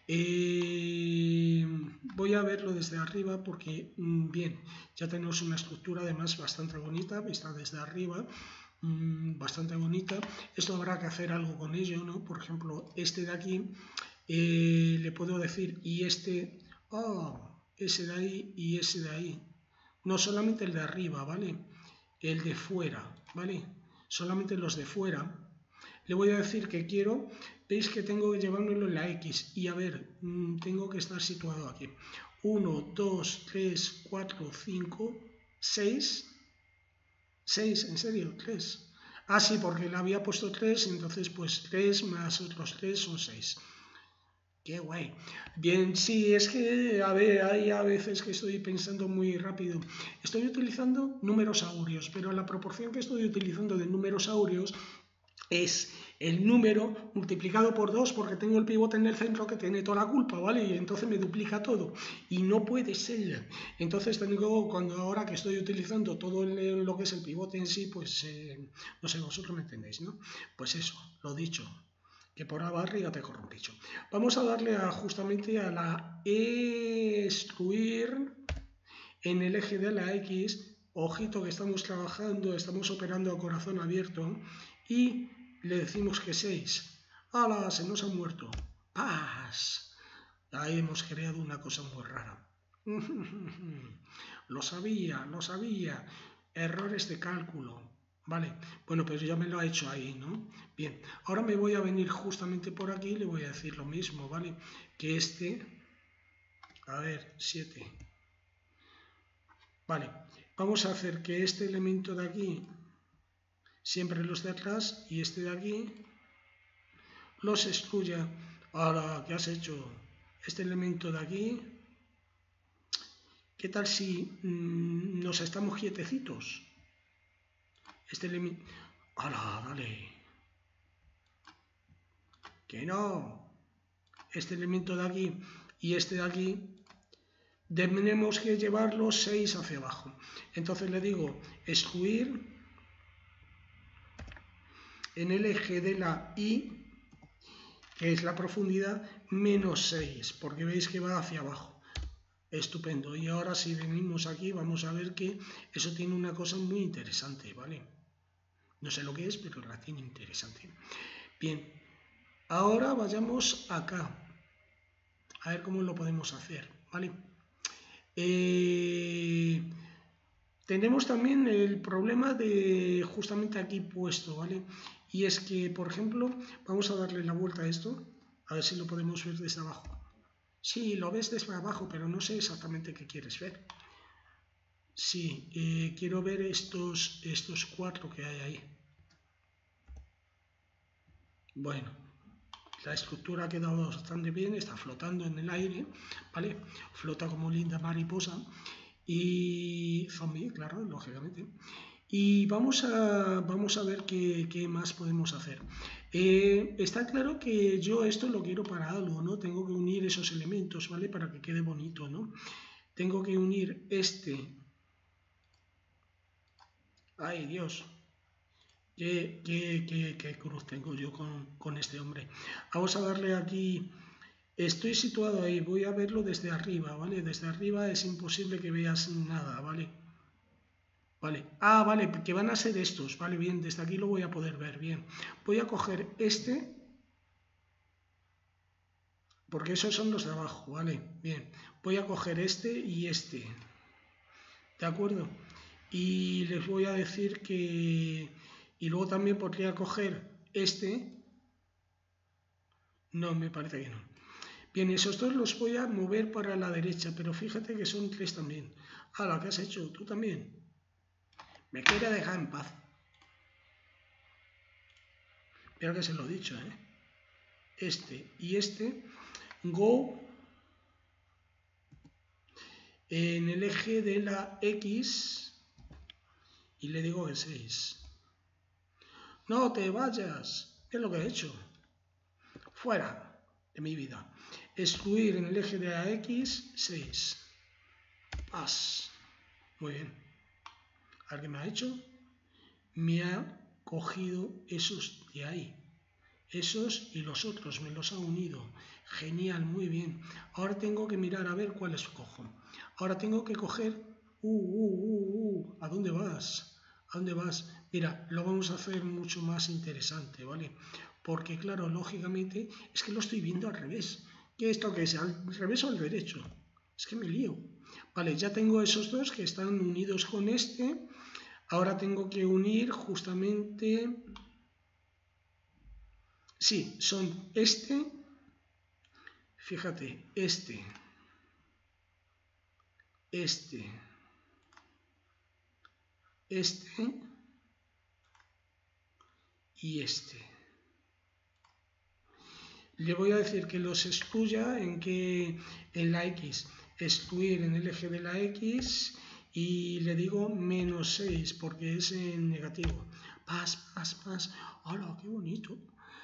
Eh, voy a verlo desde arriba porque, bien, ya tenemos una estructura además bastante bonita, vista desde arriba, bastante bonita. Esto habrá que hacer algo con ello, ¿no? Por ejemplo, este de aquí, eh, le puedo decir, y este, oh, ese de ahí y ese de ahí. No solamente el de arriba, ¿vale? El de fuera, ¿vale? Solamente los de fuera. Le voy a decir que quiero, veis que tengo que llevármelo en la X y a ver, tengo que estar situado aquí. uno, dos, tres, cuatro, cinco, seis. seis, ¿en serio? tres. Ah, sí, porque le había puesto tres, entonces pues tres más otros tres son seis. Qué guay. Bien, sí, es que, a ver, hay a veces que estoy pensando muy rápido. Estoy utilizando números áureos, pero la proporción que estoy utilizando de números áureos es el número multiplicado por dos porque tengo el pivote en el centro que tiene toda la culpa, ¿vale? Y entonces me duplica todo. Y no puede ser. Entonces tengo, cuando ahora que estoy utilizando todo el, lo que es el pivote en sí, pues, eh, no sé, vosotros me entendéis, ¿no? Pues eso, lo dicho. Que por barriga te corrompicho. Vamos a darle a, justamente a la excluir en el eje de la X. Ojito que estamos trabajando, estamos operando a corazón abierto. Y le decimos que seis. ¡Hala! Se nos ha muerto. ¡Paz! Ahí hemos creado una cosa muy rara. Lo sabía, lo sabía. Errores de cálculo. Vale, bueno, pues ya me lo ha hecho ahí, ¿no? Bien, ahora me voy a venir justamente por aquí y le voy a decir lo mismo, ¿vale? Que este... A ver, siete. Vale, vamos a hacer que este elemento de aquí... siempre los de atrás y este de aquí los excluya. Ahora, ¿qué has hecho? Este elemento de aquí, ¿qué tal si mmm, nos estamos quietecitos? Este elemento... ¡Hala, dale! ¡Que no! Este elemento de aquí y este de aquí tenemos que llevarlos seis hacia abajo. Entonces le digo excluir en el eje de la Y, que es la profundidad, menos seis, porque veis que va hacia abajo. Estupendo. Y ahora si venimos aquí vamos a ver que eso tiene una cosa muy interesante, ¿vale? No sé lo que es, pero la tiene interesante. Bien, ahora vayamos acá. A ver cómo lo podemos hacer, ¿vale? Eh, tenemos también el problema de justamente aquí puesto, ¿vale? Y es que, por ejemplo, vamos a darle la vuelta a esto, a ver si lo podemos ver desde abajo. Sí, lo ves desde abajo, pero no sé exactamente qué quieres ver. Sí, eh, quiero ver estos, estos cuatro que hay ahí. Bueno, la estructura ha quedado bastante bien, está flotando en el aire, ¿vale? Flota como linda mariposa y zombie, claro, lógicamente. Y vamos a, vamos a ver qué, qué más podemos hacer. Eh, está claro que yo esto lo quiero para algo, ¿no? Tengo que unir esos elementos, ¿vale? Para que quede bonito, ¿no? Tengo que unir este. ¡Ay, Dios! ¿Qué, qué, qué, qué cruz tengo yo con, con este hombre? Vamos a darle aquí... Estoy situado ahí, voy a verlo desde arriba, ¿vale? Desde arriba es imposible que veas nada, ¿vale? Vale, ah, vale, que van a ser estos, vale, bien, desde aquí lo voy a poder ver, bien. Voy a coger este, porque esos son los de abajo, ¿vale? Bien, voy a coger este y este, ¿de acuerdo? Y les voy a decir que... Y luego también podría coger este. No, me parece que no. Bien, esos dos los voy a mover para la derecha, pero fíjate que son tres también. Ah, lo que has hecho, tú también. Me quiere dejar en paz. Mira que se lo he dicho, ¿eh? Este y este, go en el eje de la X y le digo que seis. No te vayas. ¿Qué es lo que he hecho? Fuera de mi vida. Excluir en el eje de la X, seis. Paz. Muy bien. A ver qué me ha hecho. Me ha cogido esos de ahí. Esos y los otros, me los ha unido. Genial, muy bien. Ahora tengo que mirar a ver cuáles cojo. Ahora tengo que coger... Uh, uh, uh, uh. ¿A dónde vas? ¿A dónde vas? Mira, lo vamos a hacer mucho más interesante, ¿vale? Porque, claro, lógicamente, es que lo estoy viendo al revés. ¿Qué es esto que es? ¿Al revés o al derecho? Es que me lío. Vale, ya tengo esos dos que están unidos con este. Ahora tengo que unir justamente... Sí, son este, fíjate, este, este, este y este. Le voy a decir que los excluya en, que, en la X, excluir en el eje de la X y le digo menos seis porque es en negativo. Paz, paz, paz. ¡Hala, qué bonito!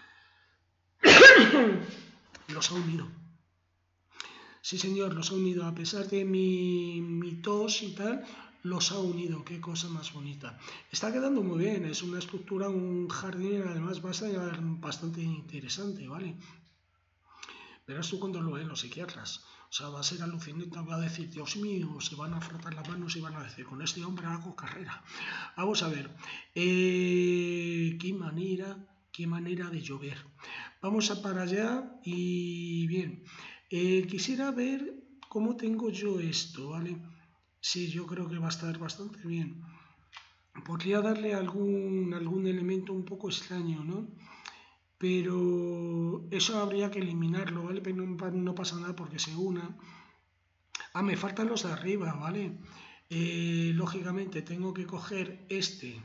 Los ha unido. Sí, señor, los ha unido. A pesar de mi, mi tos y tal, los ha unido. Qué cosa más bonita. Está quedando muy bien. Es una estructura, un jardín, además va a ser bastante interesante, ¿vale? Verás tú cuando lo ven los psiquiatras. O sea, va a ser alucinante. Va a decir, Dios mío, se van a frotar las manos y van a decir, con este hombre hago carrera. Vamos a ver. Eh, qué manera, qué manera de llover. Vamos a para allá y bien. Eh, quisiera ver cómo tengo yo esto, ¿vale? Sí, yo creo que va a estar bastante bien. Podría darle algún, algún elemento un poco extraño, ¿no? Pero eso habría que eliminarlo, ¿vale? Pero no, no pasa nada porque se una. Ah, me faltan los de arriba, ¿vale? Eh, lógicamente tengo que coger este,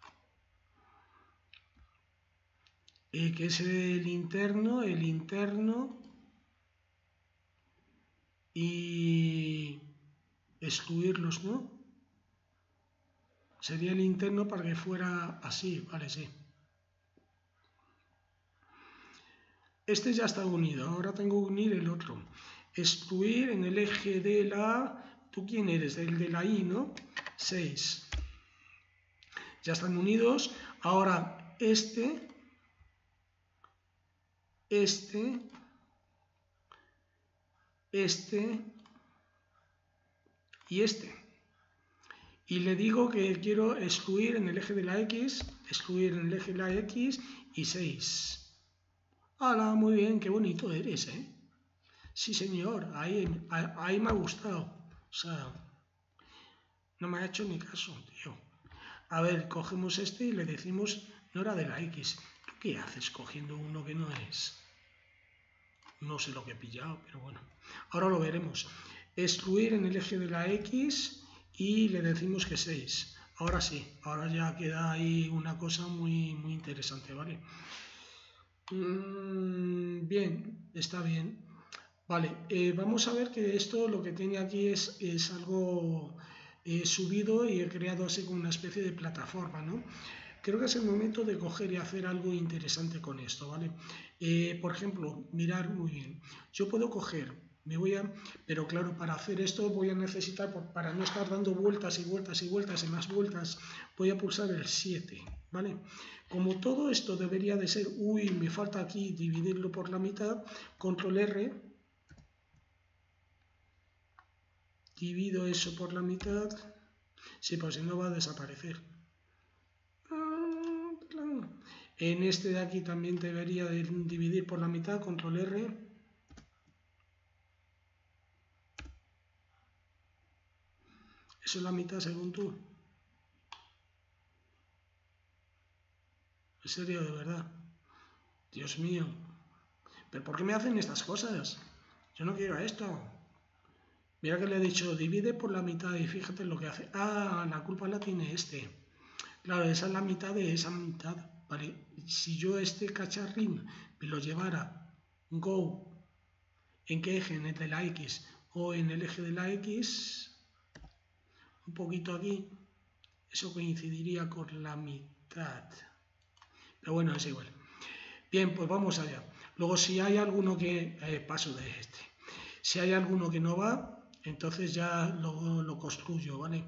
eh, que es el interno, el interno, y excluirlos, ¿no? Sería el interno para que fuera así, vale, sí. Este ya está unido, ahora tengo que unir el otro. Excluir en el eje de la... ¿Tú quién eres? El de la I, ¿no? seis. Ya están unidos. Ahora este, este, este y este. Y le digo que quiero excluir en el eje de la X, excluir en el eje de la X y seis. ¡Hala! Muy bien, qué bonito eres, ¿eh? Sí, señor, ahí, ahí me ha gustado. O sea, no me ha hecho ni caso, tío. A ver, cogemos este y le decimos, no era de la X. ¿Tú qué haces cogiendo uno que no es? No sé lo que he pillado, pero bueno. Ahora lo veremos. Excluir en el eje de la X y le decimos que seis. Ahora sí, ahora ya queda ahí una cosa muy, muy interesante, ¿vale? Mm, bien, está bien. Vale, eh, vamos a ver que esto lo que tiene aquí es, es algo eh, subido y he creado así como una especie de plataforma, ¿no? Creo que es el momento de coger y hacer algo interesante con esto, ¿vale? Eh, por ejemplo, mirar muy bien. Yo puedo coger, me voy a... Pero claro, para hacer esto voy a necesitar, para no estar dando vueltas y vueltas y vueltas y más vueltas, voy a pulsar el siete, ¿vale? Como todo esto debería de ser... Uy, me falta aquí dividirlo por la mitad, control R... Divido eso por la mitad. Sí, pues si no va a desaparecer. En este de aquí también debería de dividir por la mitad, control R. Eso es la mitad según tú. En serio, de verdad. Dios mío. ¿Pero por qué me hacen estas cosas? Yo no quiero esto. Mira que le he dicho, divide por la mitad y fíjate lo que hace. Ah, la culpa la tiene este. Claro, esa es la mitad de esa mitad. Vale, si yo este cacharrín me lo llevara go, ¿en qué eje? En el de la X o en el eje de la X, un poquito aquí, eso coincidiría con la mitad. Pero bueno, es igual. Bien, pues vamos allá. Luego, si hay alguno que... Eh, paso de este. Si hay alguno que no va, entonces ya lo, lo construyo, ¿vale?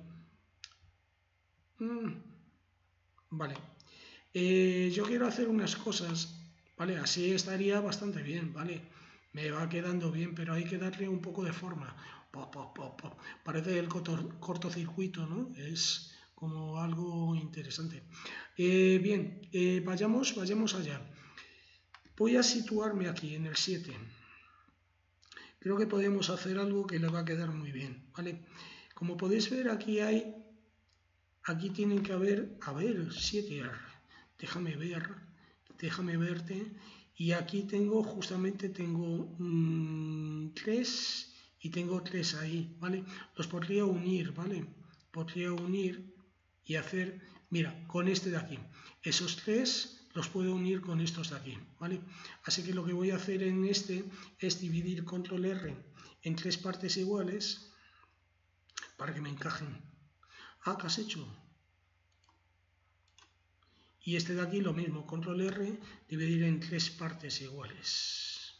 Mm, vale. Eh, yo quiero hacer unas cosas, ¿vale? Así estaría bastante bien, ¿vale? Me va quedando bien, pero hay que darle un poco de forma. Pop, pop, pop, pop. Parece el cortocircuito, ¿no? Es como algo interesante. Eh, bien, eh, vayamos, vayamos allá. Voy a situarme aquí, en el siete. Creo que podemos hacer algo que le va a quedar muy bien, ¿vale? Como podéis ver, aquí hay... Aquí tienen que haber... A ver, siete... Déjame ver, déjame verte. Y aquí tengo, justamente tengo mmm, tres y tengo tres ahí, ¿vale? Los podría unir, ¿vale? Podría unir y hacer, mira, con este de aquí. Esos tres los puedo unir con estos de aquí, ¿vale? Así que lo que voy a hacer en este es dividir control R en tres partes iguales para que me encajen. Ah, ¿qué has hecho? Y este de aquí lo mismo, control R, dividir en tres partes iguales.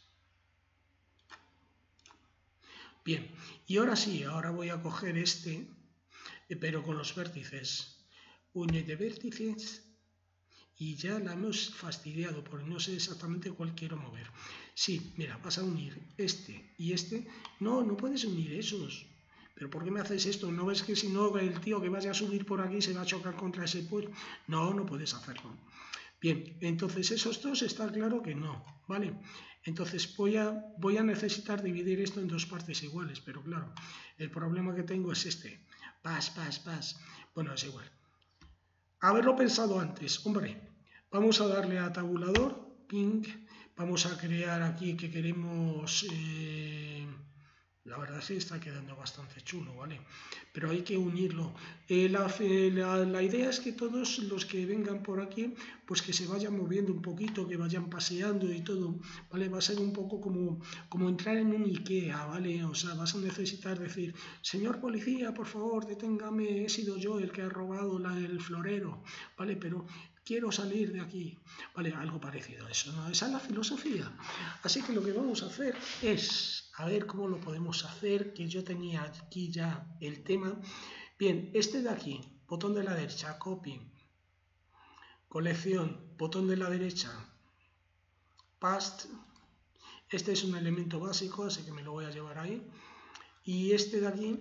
Bien, y ahora sí, ahora voy a coger este, pero con los vértices. Une de vértices y ya la hemos fastidiado porque no sé exactamente cuál quiero mover. Sí, mira, vas a unir este y este. No, no puedes unir esos. ¿Pero por qué me haces esto? ¿No ves que si no el tío que vaya a subir por aquí se va a chocar contra ese puerto? No, no puedes hacerlo. Bien, entonces esos dos está claro que no, ¿vale? Entonces voy a, voy a necesitar dividir esto en dos partes iguales, pero claro, el problema que tengo es este. Pas, pas, pas. Bueno, es igual. Haberlo pensado antes, hombre. Vamos a darle a tabulador, ping. Vamos a crear aquí que queremos... Eh, la verdad es que está quedando bastante chulo, ¿vale? Pero hay que unirlo. Eh, la, la, la idea es que todos los que vengan por aquí, pues que se vayan moviendo un poquito, que vayan paseando y todo, ¿vale? Va a ser un poco como, como entrar en un Ikea, ¿vale? O sea, vas a necesitar decir, señor policía, por favor, deténgame, he sido yo el que ha robado la, el florero, ¿vale? Pero... quiero salir de aquí, ¿vale? Algo parecido a eso, ¿no? Esa es la filosofía. Así que lo que vamos a hacer es, a ver cómo lo podemos hacer, que yo tenía aquí ya el tema. Bien, este de aquí, botón de la derecha, copy, colección, botón de la derecha, paste. Este es un elemento básico, así que me lo voy a llevar ahí. Y este de aquí,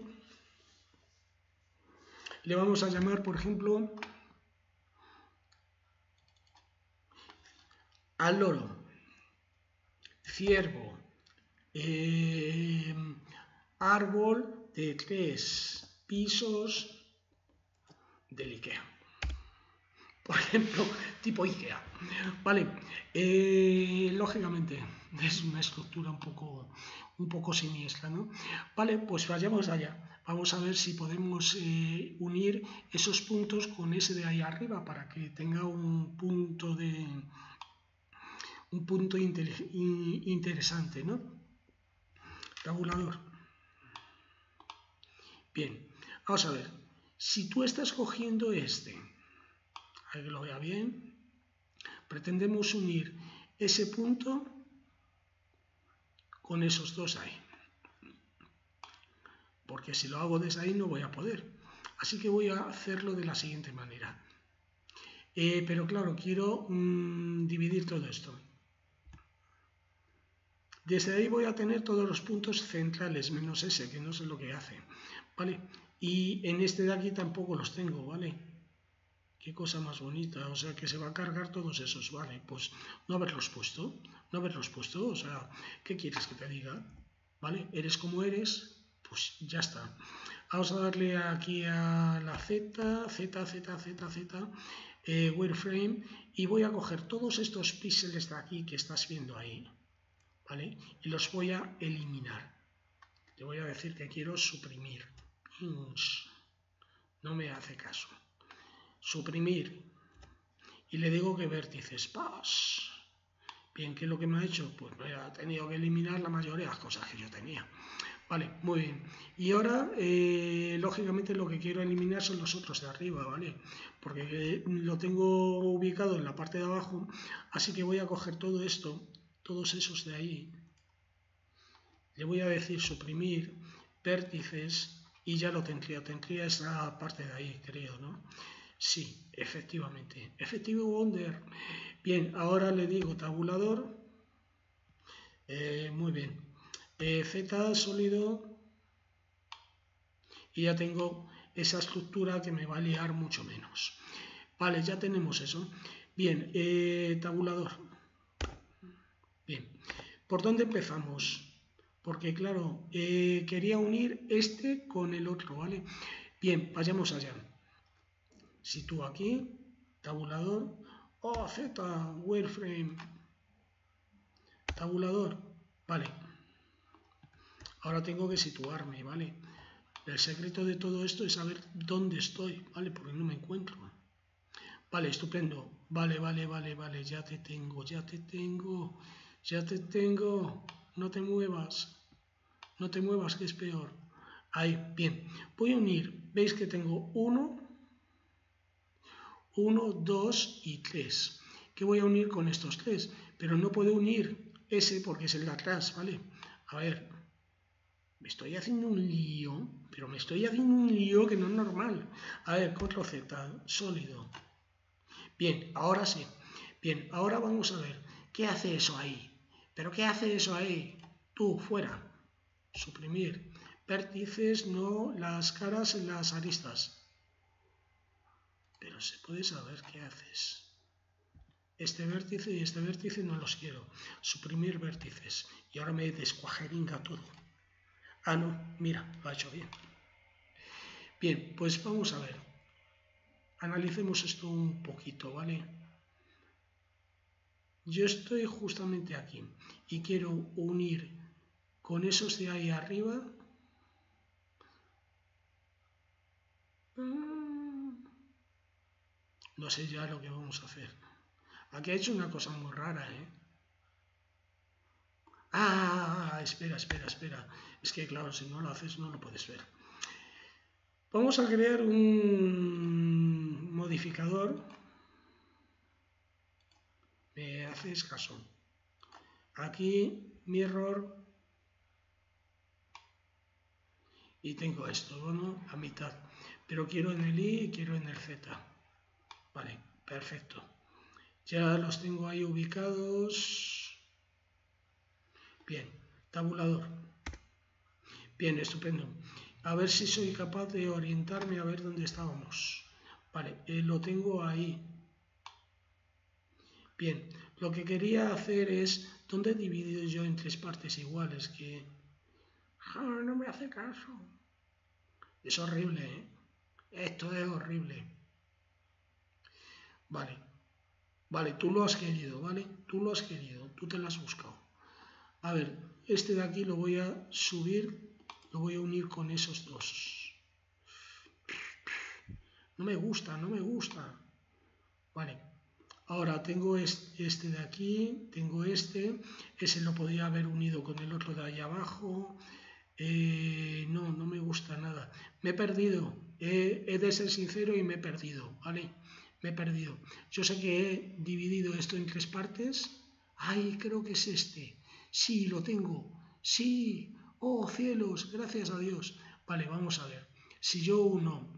le vamos a llamar, por ejemplo, al loro, ciervo, eh, árbol de tres pisos del Ikea. Por ejemplo, tipo Ikea. Vale, eh, lógicamente es una estructura un poco, un poco siniestra, ¿no? Vale, pues vayamos allá. Vamos a ver si podemos eh, unir esos puntos con ese de ahí arriba para que tenga un punto de... un punto interesante, ¿no? Tabulador. Bien, vamos a ver. Si tú estás cogiendo este, para que lo vea bien, pretendemos unir ese punto con esos dos ahí. Porque si lo hago desde ahí no voy a poder. Así que voy a hacerlo de la siguiente manera. Eh, pero claro, quiero mmm, dividir todo esto. Desde ahí voy a tener todos los puntos centrales, menos ese, que no sé lo que hace, ¿vale? Y en este de aquí tampoco los tengo, ¿vale? Qué cosa más bonita, o sea, que se va a cargar todos esos, ¿vale? Pues no haberlos puesto, no haberlos puesto, o sea, ¿qué quieres que te diga? ¿Vale? ¿Eres como eres? Pues ya está. Vamos a darle aquí a la Z, Z, Z, Z, Z, eh, wireframe, y voy a coger todos estos píxeles de aquí que estás viendo ahí, ¿vale? Y los voy a eliminar. Le voy a decir que quiero suprimir. No me hace caso. Suprimir. Y le digo que vértices. ¡Pas! Bien, ¿qué es lo que me ha hecho? Pues me ha tenido que eliminar la mayoría de las cosas que yo tenía. Vale, muy bien. Y ahora, eh, lógicamente, lo que quiero eliminar son los otros de arriba, ¿vale? Porque eh, lo tengo ubicado en la parte de abajo, así que voy a coger todo esto, todos esos de ahí. Le voy a decir suprimir, vértices, y ya lo tendría. Tendría esa parte de ahí, creo, ¿no? Sí, efectivamente. Efectivo Wonder. Bien, ahora le digo tabulador. Eh, muy bien. Eh, Z sólido. Y ya tengo esa estructura que me va a liar mucho menos. Vale, ya tenemos eso. Bien, eh, tabulador. Bien, ¿por dónde empezamos? Porque claro, eh, quería unir este con el otro, ¿vale? Bien, vayamos allá. Sitúo aquí, tabulador. Oh, Z, wireframe. Tabulador. Vale. Ahora tengo que situarme, ¿vale? El secreto de todo esto es saber dónde estoy, ¿vale? Porque no me encuentro. Vale, estupendo. Vale, vale, vale, vale. Ya te tengo, ya te tengo. Ya te tengo. No te muevas. No te muevas, que es peor. Ahí, bien. Voy a unir. ¿Veis que tengo uno? uno, dos y tres. ¿Qué voy a unir con estos tres? Pero no puedo unir ese porque es el de atrás, ¿vale? A ver. Me estoy haciendo un lío, pero me estoy haciendo un lío que no es normal. A ver, control Z, sólido. Bien, ahora sí. Bien, ahora vamos a ver. ¿Qué hace eso ahí? ¿Pero qué hace eso ahí? Tú, fuera. Suprimir. Vértices, no las caras en las aristas. Pero se puede saber qué haces. Este vértice y este vértice no los quiero. Suprimir vértices. Y ahora me descuajeringa todo. Ah, no, mira, lo ha hecho bien. Bien, pues vamos a ver. Analicemos esto un poquito, ¿vale? Yo estoy justamente aquí y quiero unir con esos de ahí arriba. No sé ya lo que vamos a hacer. Aquí ha hecho una cosa muy rara, ¿eh? Ah, espera, espera, espera. Es que claro, si no lo haces no lo puedes ver. Vamos a crear un modificador. Me haces caso. Aquí, mirror. Y tengo esto, ¿no? A mitad. Pero quiero en el I y quiero en el Z. Vale, perfecto. Ya los tengo ahí ubicados. Bien, tabulador. Bien, estupendo. A ver si soy capaz de orientarme a ver dónde estábamos. Vale, eh, lo tengo ahí. Bien, lo que quería hacer es, ¿dónde he dividido yo en tres partes iguales? Que ah, no me hace caso. Es horrible, ¿eh? Esto es horrible. Vale, vale, tú lo has querido, ¿vale? Tú lo has querido, tú te lo has buscado. A ver, este de aquí lo voy a subir, lo voy a unir con esos dos. No me gusta, no me gusta. Vale, ahora tengo este de aquí, tengo este, ese lo podría haber unido con el otro de ahí abajo. Eh, no, no me gusta nada. Me he perdido, he, he de ser sincero y me he perdido, ¿vale? Me he perdido. Yo sé que he dividido esto en tres partes. Ay, creo que es este. Sí, lo tengo. Sí. Oh, cielos, gracias a Dios. Vale, vamos a ver. Si yo uno...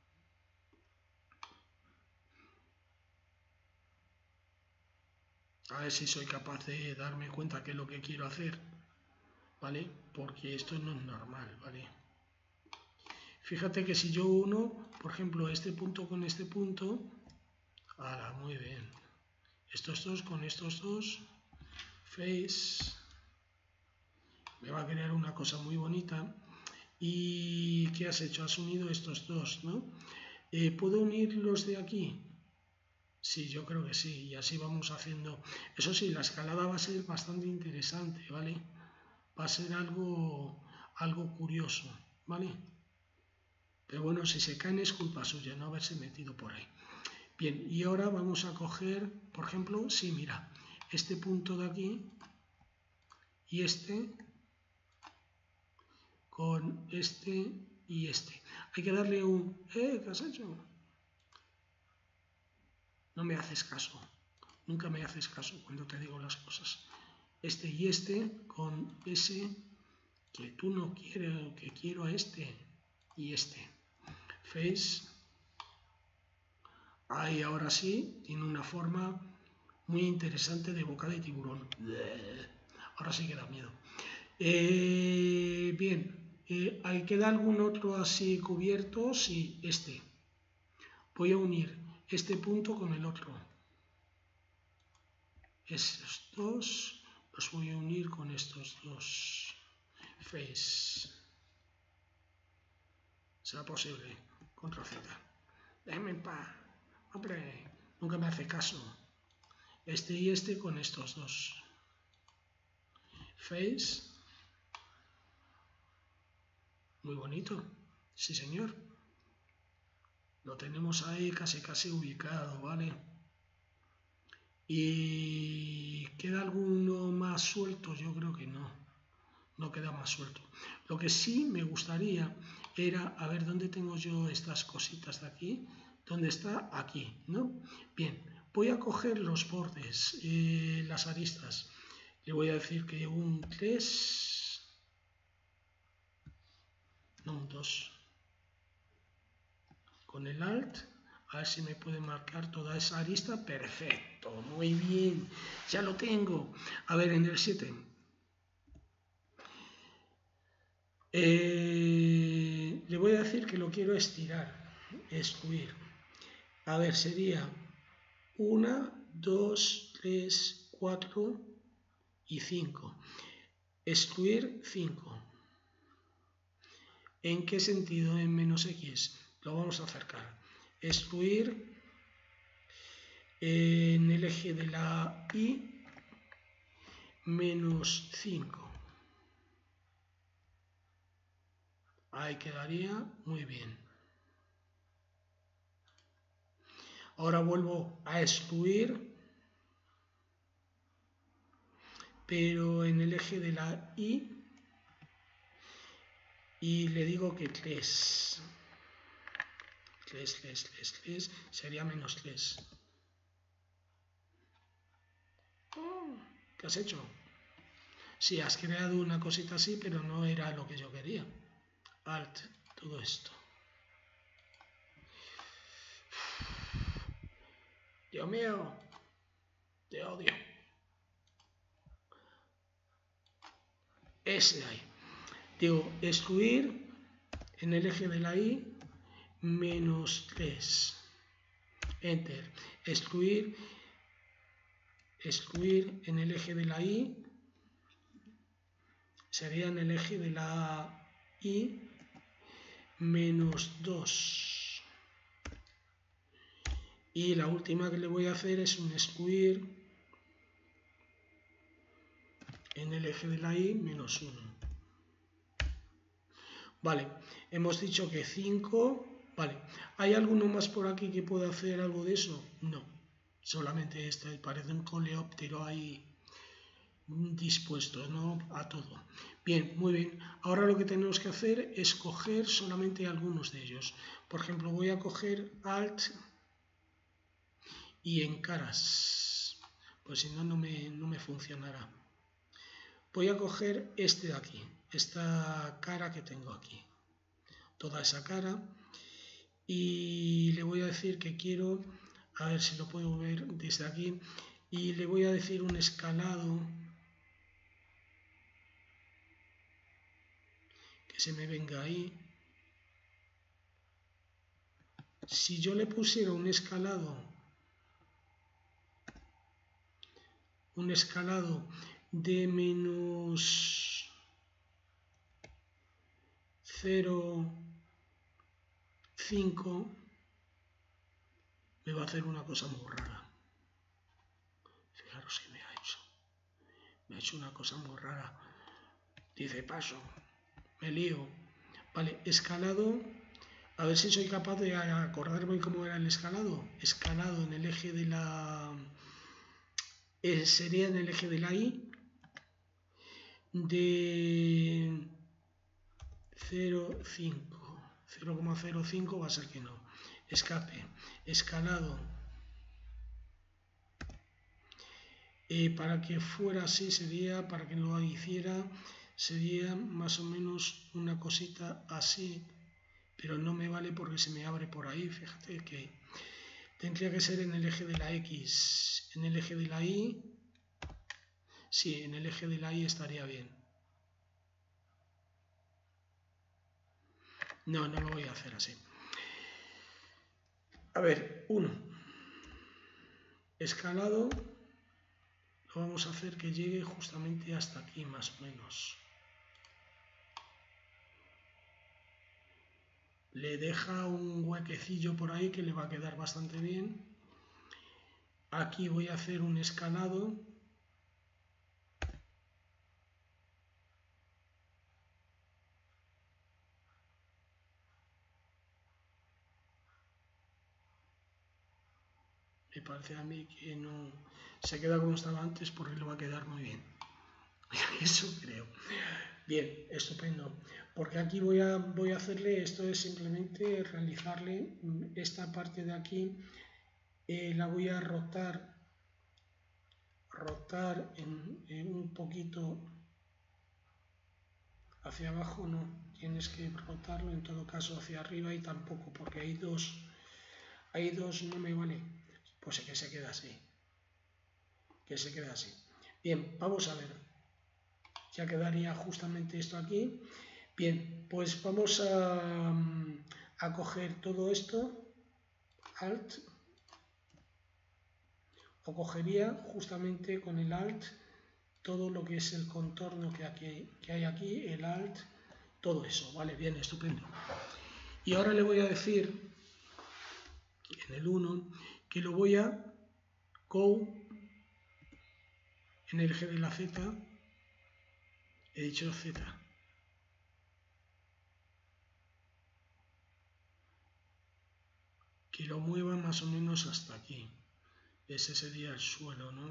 A ver si soy capaz de darme cuenta qué es lo que quiero hacer. ¿Vale? Porque esto no es normal, ¿vale? Fíjate que si yo uno, por ejemplo, este punto con este punto... Ahora, muy bien. Estos dos con estos dos. Face. Me va a crear una cosa muy bonita. ¿Y qué has hecho? Has unido estos dos, ¿no? Eh, ¿Puedo unir los de aquí? Sí, yo creo que sí, y así vamos haciendo. Eso sí, la escalada va a ser bastante interesante, ¿vale? Va a ser algo, algo curioso, ¿vale? Pero bueno, si se caen es culpa suya, no haberse metido por ahí. Bien, y ahora vamos a coger, por ejemplo, sí, mira, este punto de aquí y este con este y este. Hay que darle un... ¿Eh? ¿Qué has hecho? No me haces caso. Nunca me haces caso cuando te digo las cosas. Este y este con ese que tú no quieres, que quiero a este y este. Face. Ahí ahora sí, tiene una forma muy interesante de boca de tiburón. Ahora sí que da miedo. Eh, bien, eh, ¿queda algún otro así cubierto? Sí, este. Voy a unir este punto con el otro. Estos dos los voy a unir con estos dos. Face. ¿Será posible? Control Z. Déjame en paz. Hombre, nunca me hace caso. Este y este con estos dos. Face. Muy bonito. Sí, señor. Lo tenemos ahí casi casi ubicado, ¿vale? ¿Y queda alguno más suelto? Yo creo que no. No queda más suelto. Lo que sí me gustaría era, a ver, ¿dónde tengo yo estas cositas de aquí? ¿Dónde está? Aquí, ¿no? Bien, voy a coger los bordes, eh, las aristas. Le voy a decir que un tres, no un dos. Con el Alt, a ver si me puede marcar toda esa arista. Perfecto, muy bien, ya lo tengo. A ver, en el siete. Eh, le voy a decir que lo quiero estirar, excluir. A ver, sería uno, dos, tres, cuatro y cinco. Excluir cinco. ¿En qué sentido? En menos X. Lo vamos a acercar. Excluir en el eje de la Y menos cinco. Ahí quedaría muy bien. Ahora vuelvo a excluir, pero en el eje de la Y, y le digo que tres. tres, tres, tres, tres, sería menos tres. Oh, ¿qué has hecho? Sí, has creado una cosita así, pero no era lo que yo quería. Alt, todo esto. Dios mío, te odio. Ese de ahí. Digo, excluir en el eje de la Y menos tres. Enter. Excluir, excluir en el eje de la Y. Sería en el eje de la Y menos dos. Y la última que le voy a hacer es un excluir en el eje de la Y menos uno. Vale, hemos dicho que cinco. Vale, ¿hay alguno más por aquí que pueda hacer algo de eso? No, solamente este, parece un coleóptero ahí dispuesto, ¿no? A todo. Bien, muy bien. Ahora lo que tenemos que hacer es coger solamente algunos de ellos. Por ejemplo, voy a coger Alt y en caras, pues si no, no me, no me funcionará. Voy a coger este de aquí, esta cara que tengo aquí, toda esa cara, y le voy a decir que quiero, a ver si lo puedo ver desde aquí, y le voy a decir un escalado que se me venga ahí. Si yo le pusiera un escalado, un escalado de menos cero, cinco, me va a hacer una cosa muy rara. Fijaros que me ha hecho. Me ha hecho una cosa muy rara. Dice, paso, me lío. Vale, escalado. A ver si soy capaz de acordarme cómo era el escalado. Escalado en el eje de la... Eh, sería en el eje de la Y. De cero, cinco. cero coma cero cinco va a ser que no. Escape. Escalado. Eh, para que fuera así sería, para que lo hiciera, sería más o menos una cosita así. Pero no me vale porque se me abre por ahí. Fíjate que tendría que ser en el eje de la X. En el eje de la Y. Sí, en el eje de la Y estaría bien. No, no lo voy a hacer así. A ver, uno. Escalado. Lo vamos a hacer que llegue justamente hasta aquí, más o menos. Le deja un huequecillo por ahí que le va a quedar bastante bien. Aquí voy a hacer un escalado. Me parece a mí que no se queda como estaba antes porque le va a quedar muy bien. Eso creo. Bien, estupendo. Porque aquí voy a, voy a hacerle, esto es simplemente realizarle esta parte de aquí, eh, la voy a rotar, rotar en, en un poquito hacia abajo, no, tienes que rotarlo en todo caso hacia arriba y tampoco, porque hay dos, hay dos, no me vale, pues que se queda así, que se queda así. Bien, vamos a ver, ya quedaría justamente esto aquí. Bien, pues vamos a, a coger todo esto, Alt, o cogería justamente con el Alt todo lo que es el contorno que, aquí, que hay aquí, el Alt, todo eso, vale, bien, estupendo. Y ahora le voy a decir, en el uno, que lo voy a go en el eje de la Z, he dicho Z. Que lo mueva más o menos hasta aquí. Ese sería el suelo, ¿no?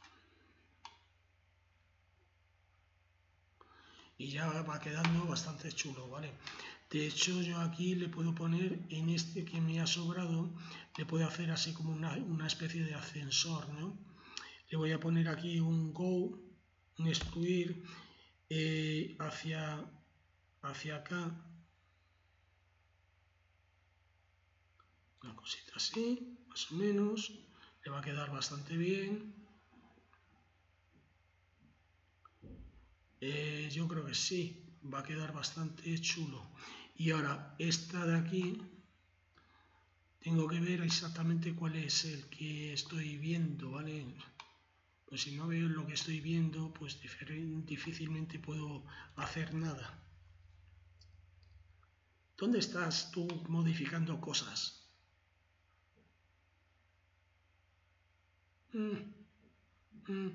Y ya va quedando bastante chulo, ¿vale? De hecho, yo aquí le puedo poner, en este que me ha sobrado, le puedo hacer así como una, una especie de ascensor, ¿no? Le voy a poner aquí un go, un excluir, eh, hacia, hacia acá. Una cosita así, más o menos. Le va a quedar bastante bien. Eh, yo creo que sí, va a quedar bastante chulo. Y ahora, esta de aquí, tengo que ver exactamente cuál es el que estoy viendo, ¿vale? Pues si no veo lo que estoy viendo, pues difícilmente puedo hacer nada. ¿Dónde estás tú modificando cosas? Mm, mm.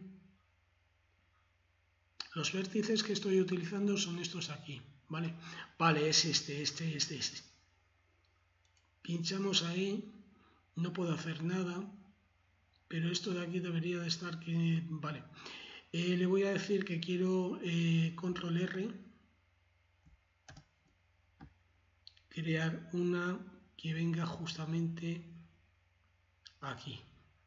Los vértices que estoy utilizando son estos aquí, ¿vale? Vale, es este, este, este, este. Pinchamos ahí, no puedo hacer nada, pero esto de aquí debería de estar que... Vale, eh, le voy a decir que quiero eh, control R, crear una que venga justamente aquí.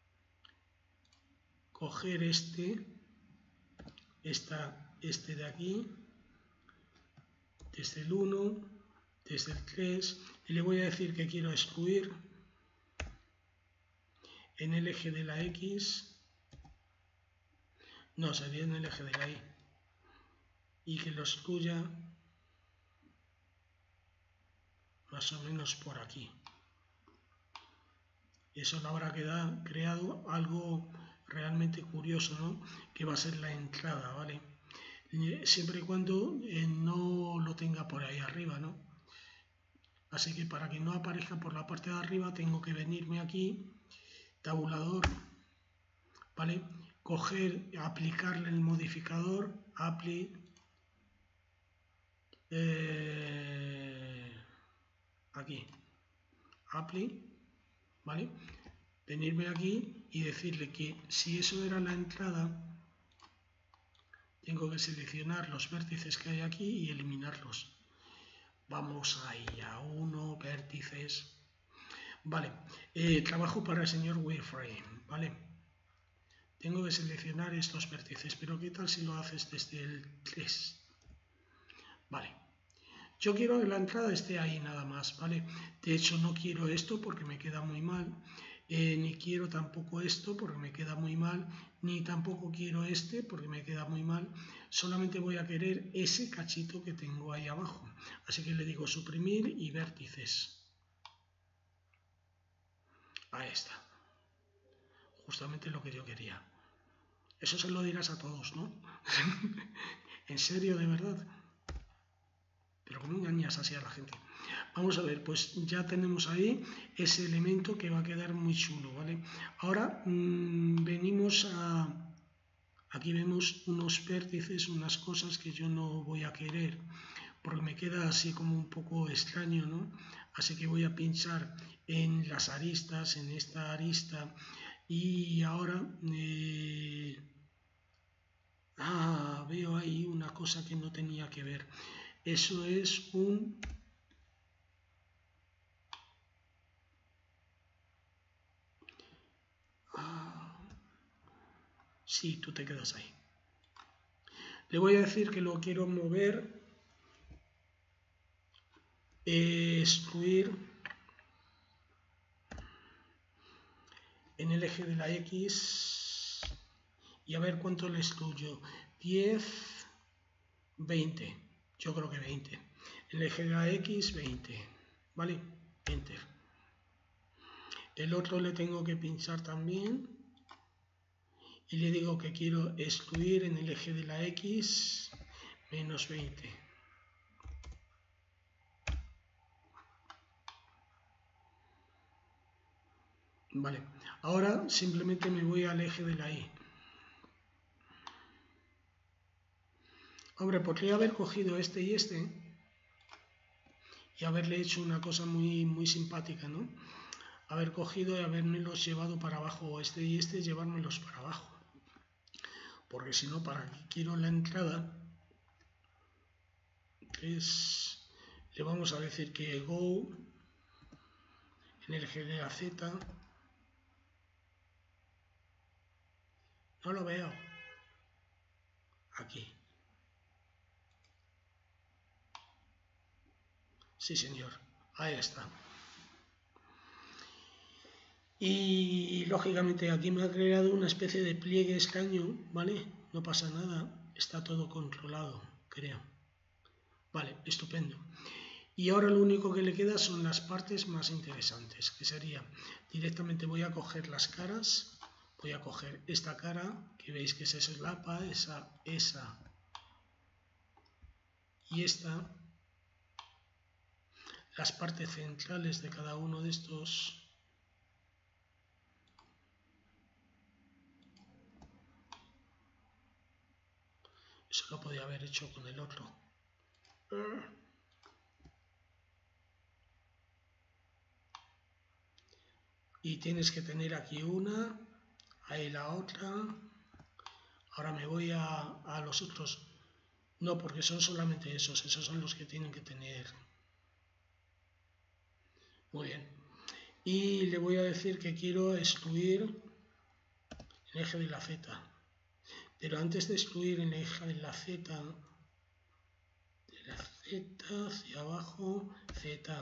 Coger este, esta, este de aquí, desde el uno, desde el tres, y le voy a decir que quiero excluir en el eje de la X, no, sería en el eje de la Y, y que lo excluya más o menos por aquí. Eso le habrá quedado, creado algo realmente curioso, ¿no? Que va a ser la entrada, ¿vale? eh, siempre y cuando eh, no lo tenga por ahí arriba, ¿no? Así que para que no aparezca por la parte de arriba tengo que venirme aquí, tabulador, ¿vale? Coger, aplicarle el modificador, apply, eh, aquí, apply, ¿vale? Venirme aquí y decirle que si eso era la entrada, tengo que seleccionar los vértices que hay aquí y eliminarlos. Vamos ahí a uno, vértices. Vale, eh, trabajo para el señor Wireframe, ¿vale? Tengo que seleccionar estos vértices, pero ¿qué tal si lo haces desde el tres? Vale. Yo quiero que la entrada esté ahí nada más, ¿vale? De hecho, no quiero esto porque me queda muy mal. Eh, ni quiero tampoco esto porque me queda muy mal. Ni tampoco quiero este porque me queda muy mal. Solamente voy a querer ese cachito que tengo ahí abajo. Así que le digo suprimir y vértices. Ahí está. Justamente lo que yo quería. Eso se lo dirás a todos, ¿no? En serio, de verdad. Pero ¿cómo engañas así a la gente? Vamos a ver, pues ya tenemos ahí ese elemento que va a quedar muy chulo, ¿vale? Ahora mmm, venimos a... Aquí vemos unos vértices, unas cosas que yo no voy a querer, porque me queda así como un poco extraño, ¿no? Así que voy a pinchar en las aristas, en esta arista, y ahora... Eh... Ah, veo ahí una cosa que no tenía que ver. Eso es un... Ah, sí, tú te quedas ahí. Le voy a decir que lo quiero mover, eh, excluir en el eje de la X y a ver cuánto le excluyo. diez, veinte. Yo creo que veinte. El eje de la X, veinte. ¿Vale? Enter. El otro le tengo que pinchar también. Y le digo que quiero excluir en el eje de la X menos veinte. Vale, ahora simplemente me voy al eje de la Y. Hombre, podría haber cogido este y este y haberle hecho una cosa muy, muy simpática, ¿no? Haber cogido y habermelos llevado para abajo, este y este, llevármelos para abajo. Porque si no, para que quiero la entrada, es, le vamos a decir que go en el eje de la Z. No lo veo. Aquí. Sí, señor. Ahí está. Y lógicamente aquí me ha creado una especie de pliegue extraño, ¿vale? No pasa nada. Está todo controlado, creo. Vale, estupendo. Y ahora lo único que le queda son las partes más interesantes, que sería, directamente voy a coger las caras, voy a coger esta cara, que veis que se solapa, esa, esa y esta, las partes centrales de cada uno de estos, eso lo podía haber hecho con el otro. Y tienes que tener aquí una, ahí la otra. Ahora me voy a, a los otros. No, porque son solamente esos, esos son los que tienen que tener. Muy bien. Y le voy a decir que quiero excluir el eje de la Z. Pero antes de excluir el eje de la Z, de la Z hacia abajo, Z.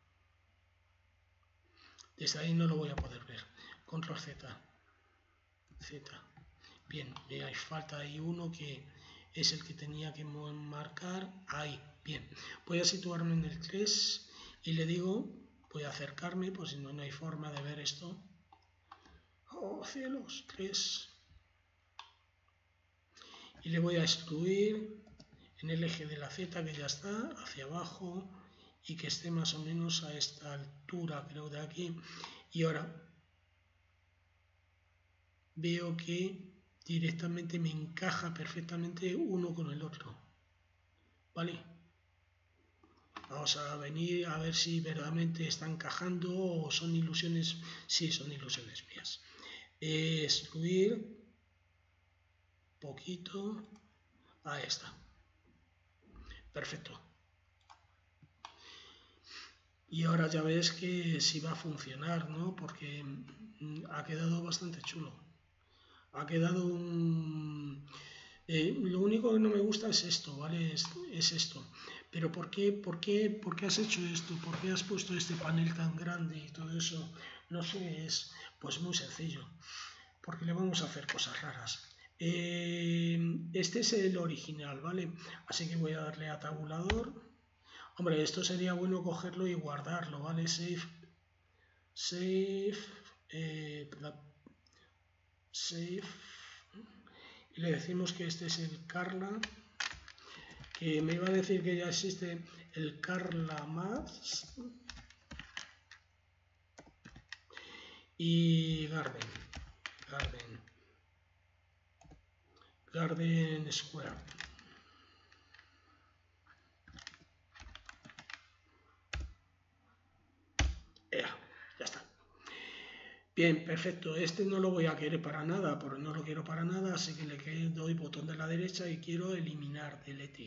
Desde ahí no lo voy a poder ver. Control Z. Z. Bien, me hay falta ahí uno que es el que tenía que marcar. Ahí, bien. Voy a situarme en el tres y le digo, voy a acercarme, pues si no, no hay forma de ver esto. Oh, cielos, tres. y le voy a excluir en el eje de la Z, que ya está, hacia abajo, y que esté más o menos a esta altura, creo, de aquí. Y ahora veo que directamente me encaja perfectamente uno con el otro, ¿vale? Vamos a venir a ver si verdaderamente está encajando o son ilusiones. Sí, son ilusiones mías. Eh, excluir, poquito, ahí está, perfecto. Y ahora ya ves que sí va a funcionar, ¿no? Porque ha quedado bastante chulo. Ha quedado un... Eh, lo único que no me gusta es esto, ¿vale? Es, es esto. Pero ¿por qué, por, qué, ¿por qué has hecho esto? ¿Por qué has puesto este panel tan grande y todo eso? No sé, es pues muy sencillo. Porque le vamos a hacer cosas raras. Eh, este es el original, ¿vale? Así que voy a darle a tabulador. Hombre, esto sería bueno cogerlo y guardarlo, ¿vale? Save. Save. Eh, save. Y le decimos que este es el Carla, que me iba a decir que ya existe el Carla más y Garden, Garden, Garden Square. Ea, ya está. Bien, perfecto. Este no lo voy a querer para nada, porque no lo quiero para nada, así que le doy botón de la derecha y quiero eliminar, delete.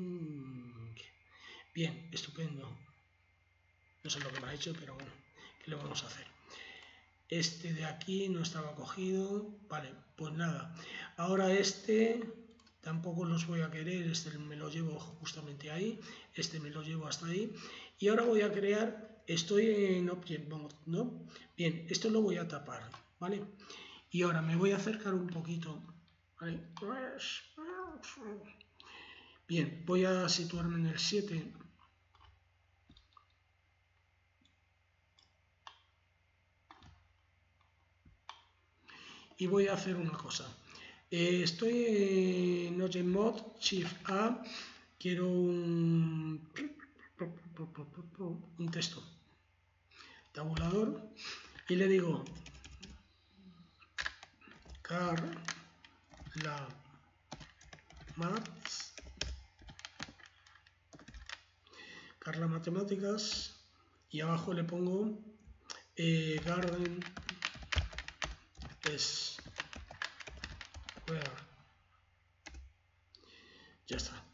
Bien, estupendo. No sé lo que me ha hecho, pero bueno, ¿qué le vamos a hacer? Este de aquí no estaba cogido. Vale, pues nada. Ahora este tampoco los voy a querer. Este me lo llevo justamente ahí. Este me lo llevo hasta ahí. Y ahora voy a crear... Estoy en Object Mode, ¿no? Bien, esto lo voy a tapar, ¿vale? Y ahora me voy a acercar un poquito, ¿vale? Bien, voy a situarme en el siete. Y voy a hacer una cosa. Eh, estoy en Object Mode, Shift A. Quiero un, un texto. Tabulador. Y le digo Carla Maths. Carla Matemáticas. Y abajo le pongo eh, Garden es where. Ya está.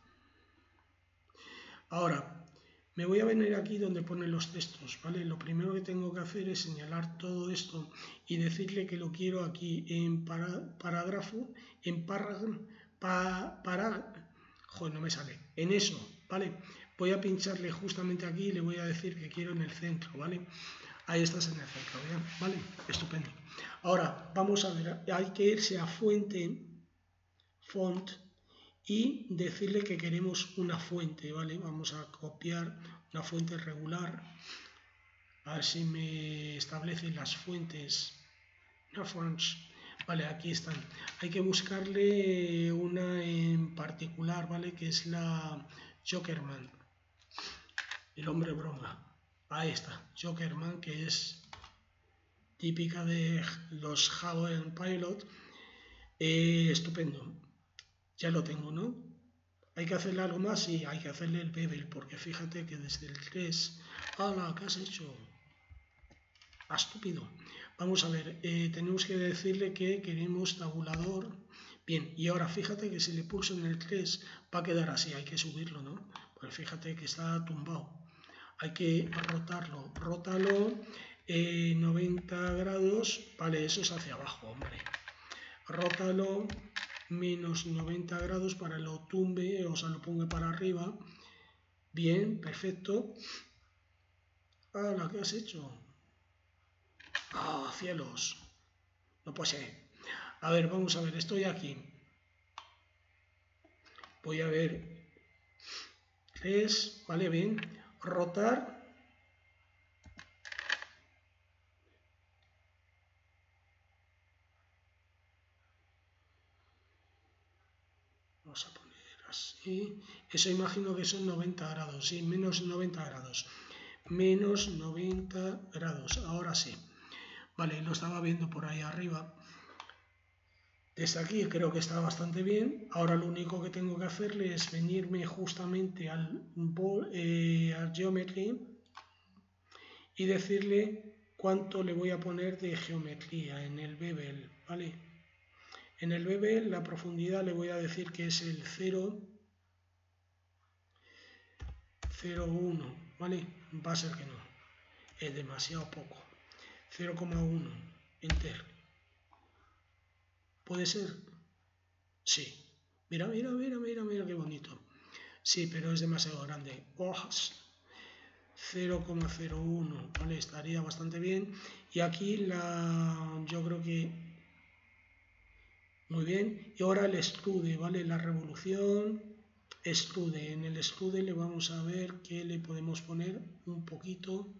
Ahora me voy a venir aquí donde ponen los textos, ¿vale? Lo primero que tengo que hacer es señalar todo esto y decirle que lo quiero aquí en para, parágrafo, en parágrafo, pa, para, joder, no me sale, en eso, ¿vale? Voy a pincharle justamente aquí y le voy a decir que quiero en el centro, ¿vale? Ahí estás en el centro, ¿bien? ¿Vale? Estupendo. Ahora, vamos a ver, hay que irse a fuente, font, y decirle que queremos una fuente, ¿vale? Vamos a copiar una fuente regular, a ver si me establecen las fuentes, reference, vale, aquí están. Hay que buscarle una en particular, ¿vale? Que es la Jokerman, el hombre broma. Ahí está, Jokerman, que es típica de los Java Pilot. Eh, estupendo. Ya lo tengo, ¿no? ¿Hay que hacerle algo más? Sí, hay que hacerle el bevel, porque fíjate que desde el tres... ¡Hala! ¿Qué has hecho? ¡Ah, estúpido! Vamos a ver, eh, tenemos que decirle que queremos tabulador. Bien, y ahora fíjate que si le pulso en el tres va a quedar así, hay que subirlo, ¿no? Pues fíjate que está tumbado. Hay que rotarlo. Rótalo eh, noventa grados. Vale, eso es hacia abajo, hombre. Rótalo menos noventa grados para lo tumbe, o sea, lo ponga para arriba. Bien, perfecto. ¡Hala! ¿Qué has hecho? ¡Ah, cielos! No puede ser. A ver, vamos a ver, estoy aquí. Voy a ver. tres, vale, bien. Rotar. Así. Eso imagino que son noventa grados, sí, menos noventa grados. Menos noventa grados, ahora sí. Vale, lo estaba viendo por ahí arriba. Desde aquí creo que está bastante bien. Ahora lo único que tengo que hacerle es venirme justamente al, eh, al Geometry y decirle cuánto le voy a poner de geometría en el bevel, ¿vale? En el bevel la profundidad le voy a decir que es el cero cero coma uno, ¿vale? Va a ser que no, es demasiado poco. cero coma uno, enter. ¿Puede ser? Sí. Mira, mira, mira, mira, mira qué bonito. Sí, pero es demasiado grande. Oh, cero coma cero uno, ¿vale? Estaría bastante bien. Y aquí la, yo creo que muy bien. Y ahora el extrude, ¿vale? La revolución, extrude. En el extrude le vamos a ver que le podemos poner un poquito.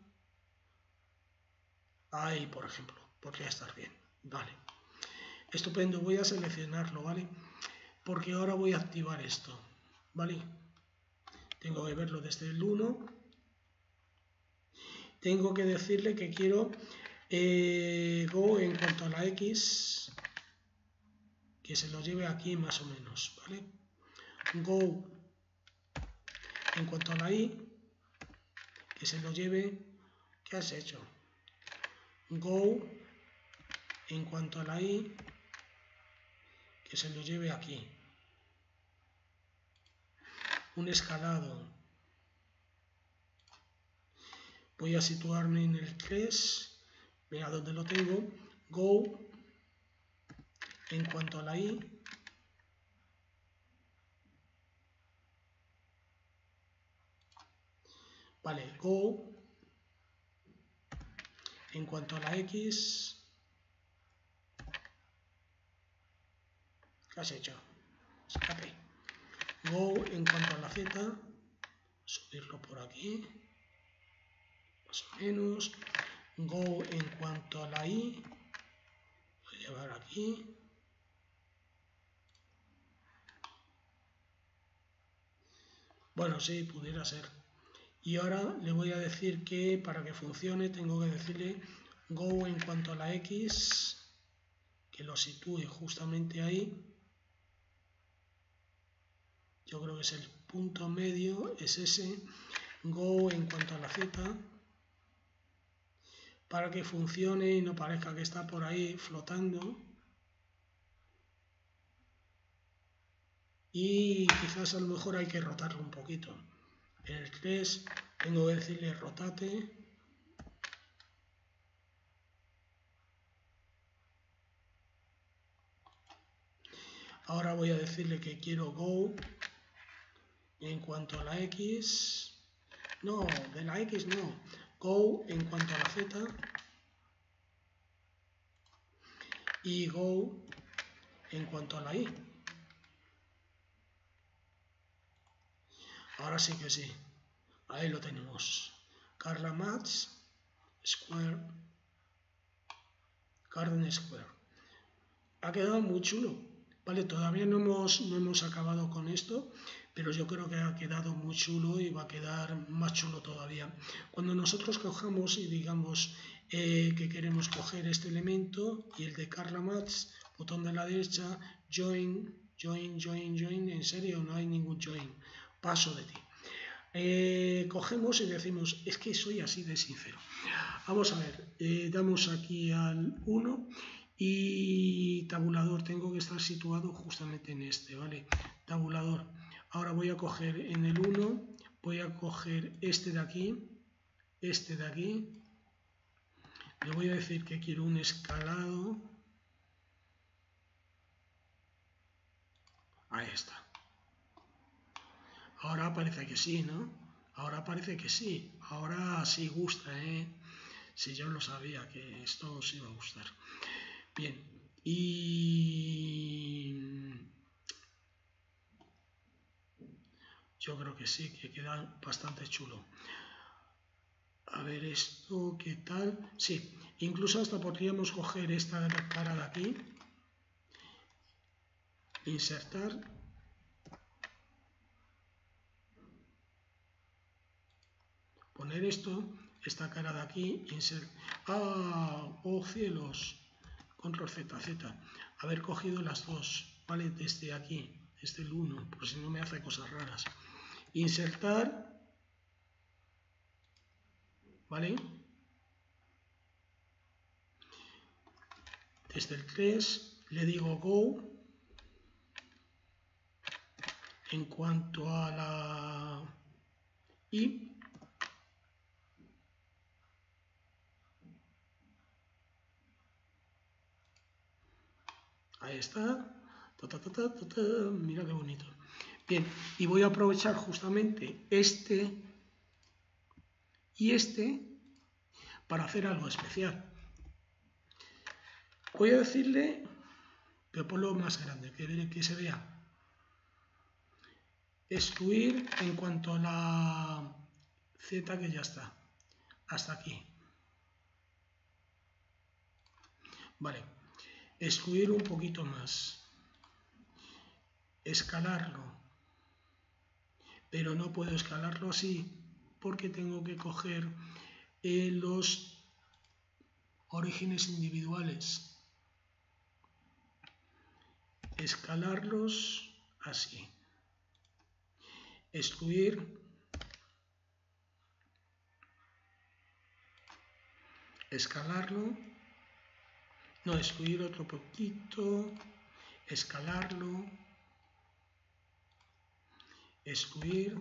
Ahí, por ejemplo, podría estar bien. Vale. Estupendo, voy a seleccionarlo, ¿vale? Porque ahora voy a activar esto, ¿vale? Tengo que verlo desde el uno. Tengo que decirle que quiero eh, go en cuanto a la X, que se lo lleve aquí más o menos, ¿vale? Go en cuanto a la Y, que se lo lleve. ¿Qué has hecho? Go en cuanto a la Y, que se lo lleve aquí. Un escalado. Voy a situarme en el tres. Vea dónde lo tengo. Go en cuanto a la Y. Vale, go en cuanto a la X. ¿Qué has hecho? Escape. Go en cuanto a la Z. Subirlo por aquí. Más o menos. Go en cuanto a la Y. Voy a llevar aquí. Bueno, sí, pudiera ser. Y ahora le voy a decir que para que funcione tengo que decirle go en cuanto a la X, que lo sitúe justamente ahí. Yo creo que es el punto medio, es ese. Go en cuanto a la Z, para que funcione y no parezca que está por ahí flotando. Y quizás a lo mejor hay que rotarlo un poquito. En el tres tengo que decirle rotate. Ahora voy a decirle que quiero go en cuanto a la X. No, de la X no. Go en cuanto a la Z. Y go en cuanto a la Y. Ahora sí que sí. Ahí lo tenemos. Carla Mats Square. Garden Square. Ha quedado muy chulo. Vale, todavía no hemos, no hemos acabado con esto, pero yo creo que ha quedado muy chulo y va a quedar más chulo todavía. Cuando nosotros cojamos y digamos eh, que queremos coger este elemento y el de Carla Mats, botón de la derecha, join, join, join, join, en serio, no hay ningún join, paso de ti. Eh, cogemos y decimos, es que soy así de sincero. Vamos a ver, eh, damos aquí al uno y tabulador, tengo que estar situado justamente en este, ¿vale? Tabulador. Ahora voy a coger en el uno, voy a coger este de aquí, este de aquí. Le voy a decir que quiero un escalado. Ahí está. Ahora parece que sí, ¿no? Ahora parece que sí. Ahora sí gusta, ¿eh? Si yo lo sabía que esto os iba a gustar. Bien. Y yo creo que sí, que queda bastante chulo. A ver esto, ¿qué tal? Sí, incluso hasta podríamos coger esta cara de aquí. Insertar. coger esto, esta cara de aquí, insert. ¡Ah! ¡Oh cielos! Control Z, Z. Haber cogido las dos, ¿vale? Desde aquí, desde el uno, por si no me hace cosas raras. Insertar, ¿vale? Desde el tres le digo go. En cuanto a la I, ahí está. Ta, ta, ta, ta, ta, ta. Mira qué bonito. Bien, y voy a aprovechar justamente este y este para hacer algo especial. Voy a decirle, pero ponlo más grande, que, que se vea. Excluir en cuanto a la Z, que ya está. Hasta aquí. Vale. Excluir un poquito más. Escalarlo. Pero no puedo escalarlo así porque tengo que coger eh, los orígenes individuales. Escalarlos así. Excluir. Escalarlo. No, excluir otro poquito. Escalarlo. Excluir.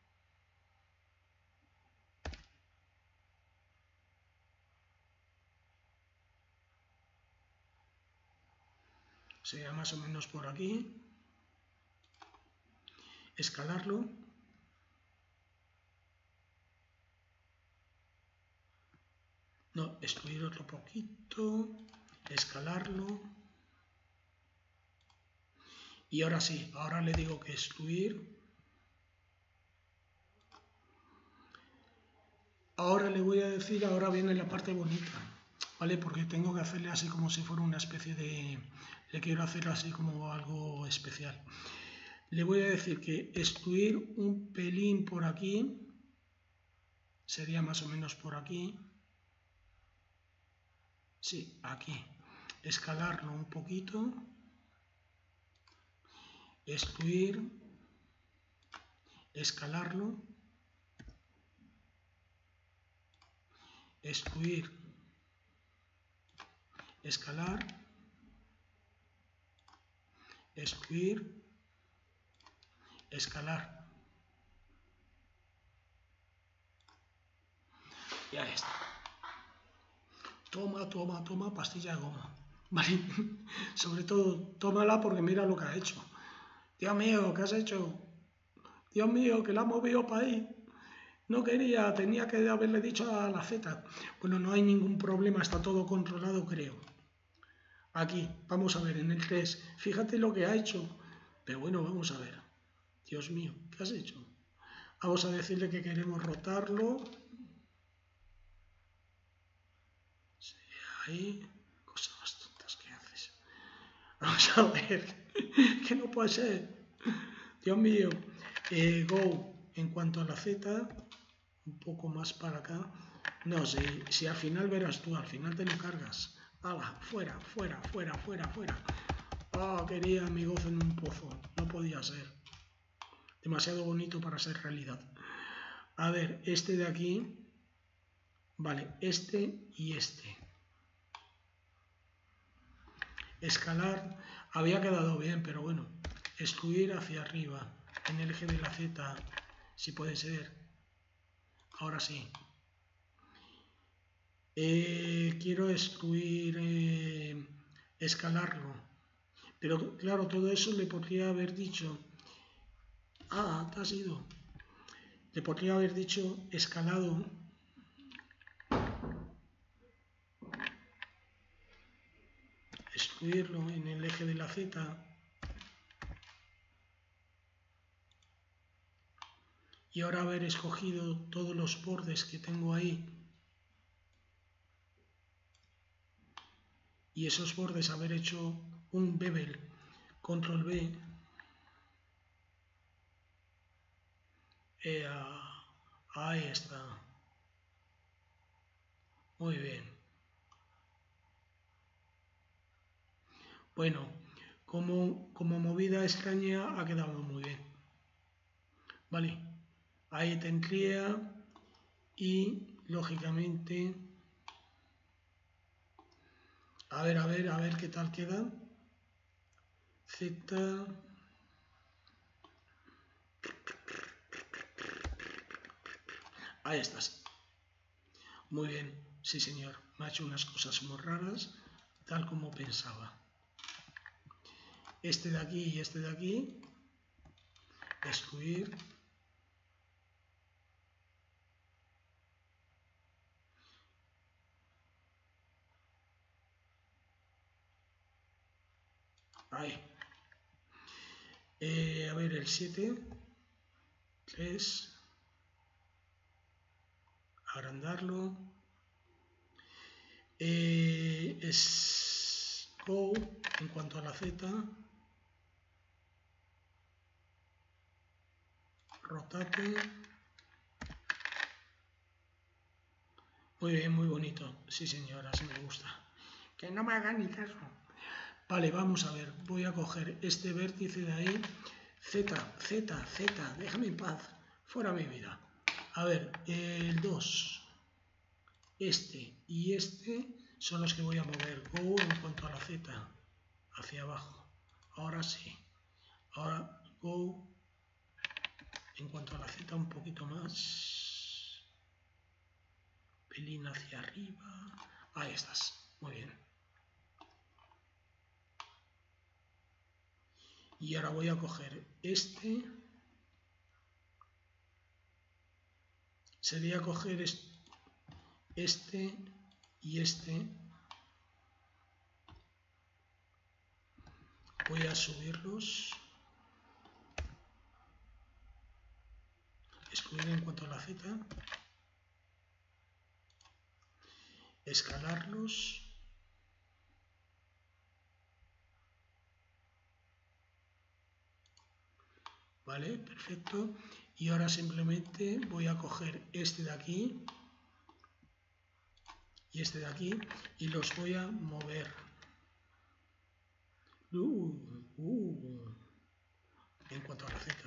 Sería más o menos por aquí. Escalarlo. No, excluir otro poquito. Escalarlo. Y ahora sí, ahora le digo que excluir. Ahora le voy a decir, ahora viene la parte bonita, ¿vale? Porque tengo que hacerle así como si fuera una especie de... Le quiero hacer así como algo especial. Le voy a decir que excluir un pelín por aquí, sería más o menos por aquí. Sí, aquí. Escalarlo un poquito. Excluir. Escalarlo. Excluir. Escalar. Excluir. Escalar. Y ahí está. Toma, toma, toma, pastilla de goma. ¿Vale? Sobre todo, tómala porque mira lo que ha hecho. Dios mío, ¿qué has hecho? Dios mío, que la ha movido para ahí. No quería, tenía que haberle dicho a la Z. Bueno, no hay ningún problema, está todo controlado, creo. Aquí, vamos a ver, en el tres. Fíjate lo que ha hecho. Pero bueno, vamos a ver. Dios mío, ¿qué has hecho? Vamos a decirle que queremos rotarlo. Sí, ahí. Cosas más tontas que haces. Vamos a ver. Que no puede ser. Dios mío. Eh, go. En cuanto a la Z, un poco más para acá. No, si, si al final verás tú, al final te lo cargas. ¡Hala! Fuera, fuera, fuera, fuera, fuera. Ah, oh, quería mi gozo en un pozo. No podía ser. Demasiado bonito para ser realidad. A ver, este de aquí. Vale, este y este. Escalar. Había quedado bien, pero bueno. Excluir hacia arriba. En el eje de la Z. Si puede ser. Ahora sí. Eh, quiero excluir. Eh, escalarlo. Pero claro, todo eso le podría haber dicho. Ah, te has ido. Le podría haber dicho escalado. Excluirlo en el eje de la Z. Y ahora haber escogido todos los bordes que tengo ahí. Y esos bordes haber hecho un bevel. Control B. Eh, ahí está. Muy bien. Bueno, como, como movida extraña ha quedado muy bien. Vale, ahí tendría y lógicamente, a ver, a ver, a ver qué tal queda. Z. Ahí estás. Muy bien, sí señor. Me ha hecho unas cosas muy raras, tal como pensaba. Este de aquí y este de aquí. Excluir. Ahí. Eh, a ver, el siete. tres. Agrandarlo. Eh, es Go en cuanto a la Z. Rotate. Muy bien, muy bonito. Sí señora, sí me gusta. Que no me hagan ni caso. Vale, vamos a ver. Voy a coger este vértice de ahí. Z, Z, Z, déjame en paz. Fuera mi vida. A ver, el dos. Este y este son los que voy a mover. Go en cuanto a la Z. Hacia abajo. Ahora sí. Ahora Go en cuanto a la Z un poquito más. Pelín hacia arriba. Ahí estás. Muy bien. Y ahora voy a coger este. Sería coger este y este. Voy a subirlos. Excluir en cuanto a la Z. Escalarlos. Vale, perfecto. Y ahora simplemente voy a coger este de aquí y este de aquí y los voy a mover. Uh, uh, en cuanto a la Z.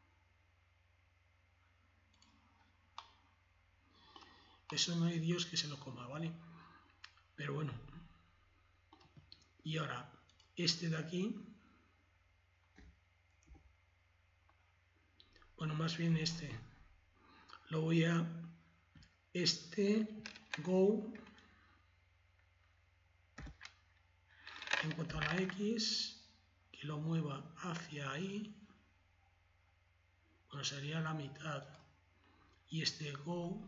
Eso no hay Dios que se lo coma, ¿vale? Pero bueno. Y ahora, este de aquí. Bueno, más bien este. Lo voy a... Este, Go. En cuanto a la X, que lo mueva hacia ahí. Bueno, sería la mitad. Y este Go.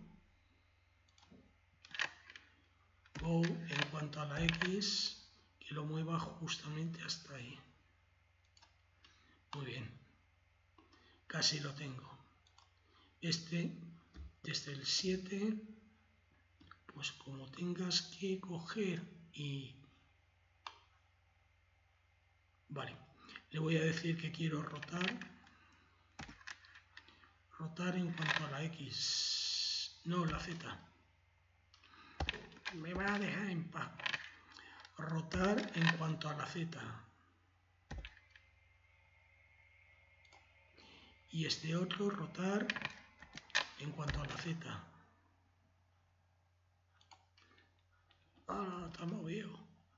Go en cuanto a la X, que lo mueva justamente hasta ahí. Muy bien. Casi lo tengo. Este, desde el siete, pues como tengas que coger y... Vale. Le voy a decir que quiero rotar. Rotar en cuanto a la X. No, la Z. Me va a dejar en paz. Rotar en cuanto a la Z. Y este otro, rotar en cuanto a la Z. Ah, está movido.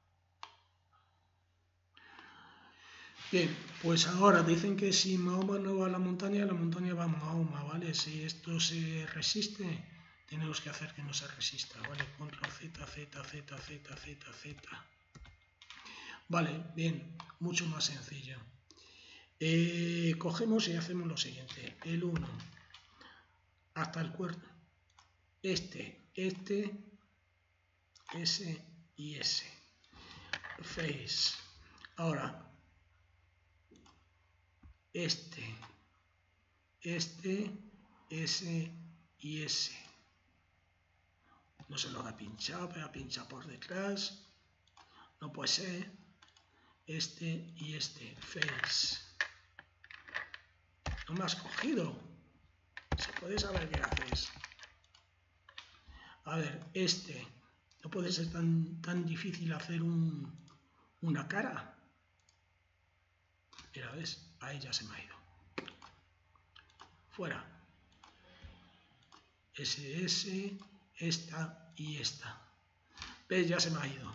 Bien, pues ahora dicen que si Mahoma no va a la montaña, la montaña va a Mahoma, ¿vale? Si esto se resiste, tenemos que hacer que no se resista, ¿vale? Control Z, Z, Z, Z, Z, Z. Vale, bien, mucho más sencillo. Eh, cogemos y hacemos lo siguiente. El uno hasta el cuerpo. Este, este, ese y ese. Face. Ahora, este, este, ese y ese. No se lo ha pinchado, pero ha pinchado por detrás. No puede ser. Este y este. Face. No me has cogido. Se puede saber qué haces. A ver, este No puede ser tan, tan difícil hacer un, una cara. Mira, ¿ves? Ahí ya se me ha ido. Fuera. S, S, esta y esta. ¿Ves? Ya se me ha ido.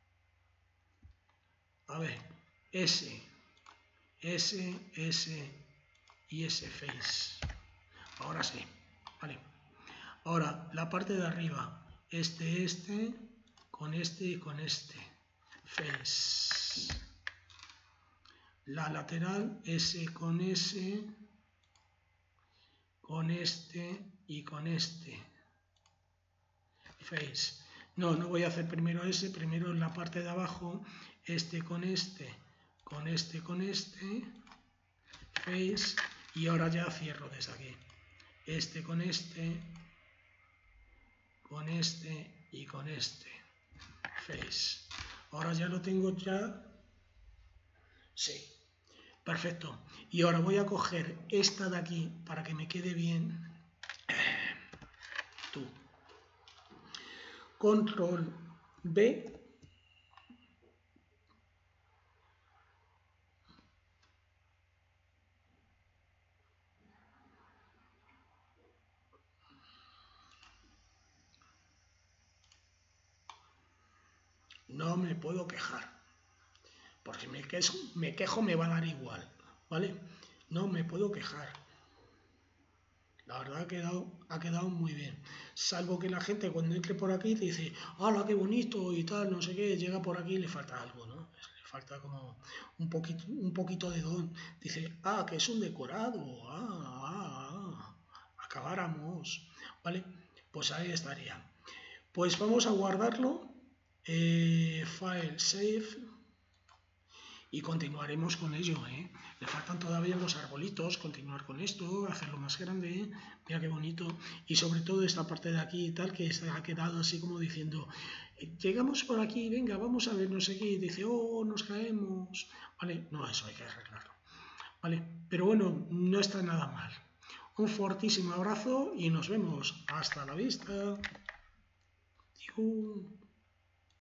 A ver. S, S, S y S face. Ahora sí. Vale. Ahora, la parte de arriba. Este, este, con este y con este. Face. La lateral, S con S, con este y con este. Face. No, no voy a hacer primero ese, primero en la parte de abajo, este con este, con este con este. Face. Y ahora ya cierro desde aquí. Este con este, con este y con este. Face. Ahora ya lo tengo ya. Sí. Perfecto. Y ahora voy a coger esta de aquí para que me quede bien. Tú. Control B. No me puedo quejar. Porque me quejo, me quejo me va a dar igual. ¿Vale? No me puedo quejar. La verdad ha quedado, ha quedado muy bien. Salvo que la gente cuando entre por aquí te dice, ¡hala, qué bonito! Y tal, no sé qué, llega por aquí y le falta algo, ¿no? Le falta como un poquito, un poquito de don. Dice, ah, que es un decorado, ah, ah, ah, acabáramos, ¿vale? Pues ahí estaría. Pues vamos a guardarlo, eh, file, save, y continuaremos con ello, ¿eh? Le faltan todavía los arbolitos, continuar con esto, hacerlo más grande, mira qué bonito, y sobre todo esta parte de aquí y tal, que se ha quedado así como diciendo, llegamos por aquí, venga, vamos a ver, no sé qué, y dice, oh, nos caemos, ¿vale? No, eso hay que arreglarlo, ¿vale? Pero bueno, no está nada mal. Un fortísimo abrazo y nos vemos. Hasta la vista. Adiós.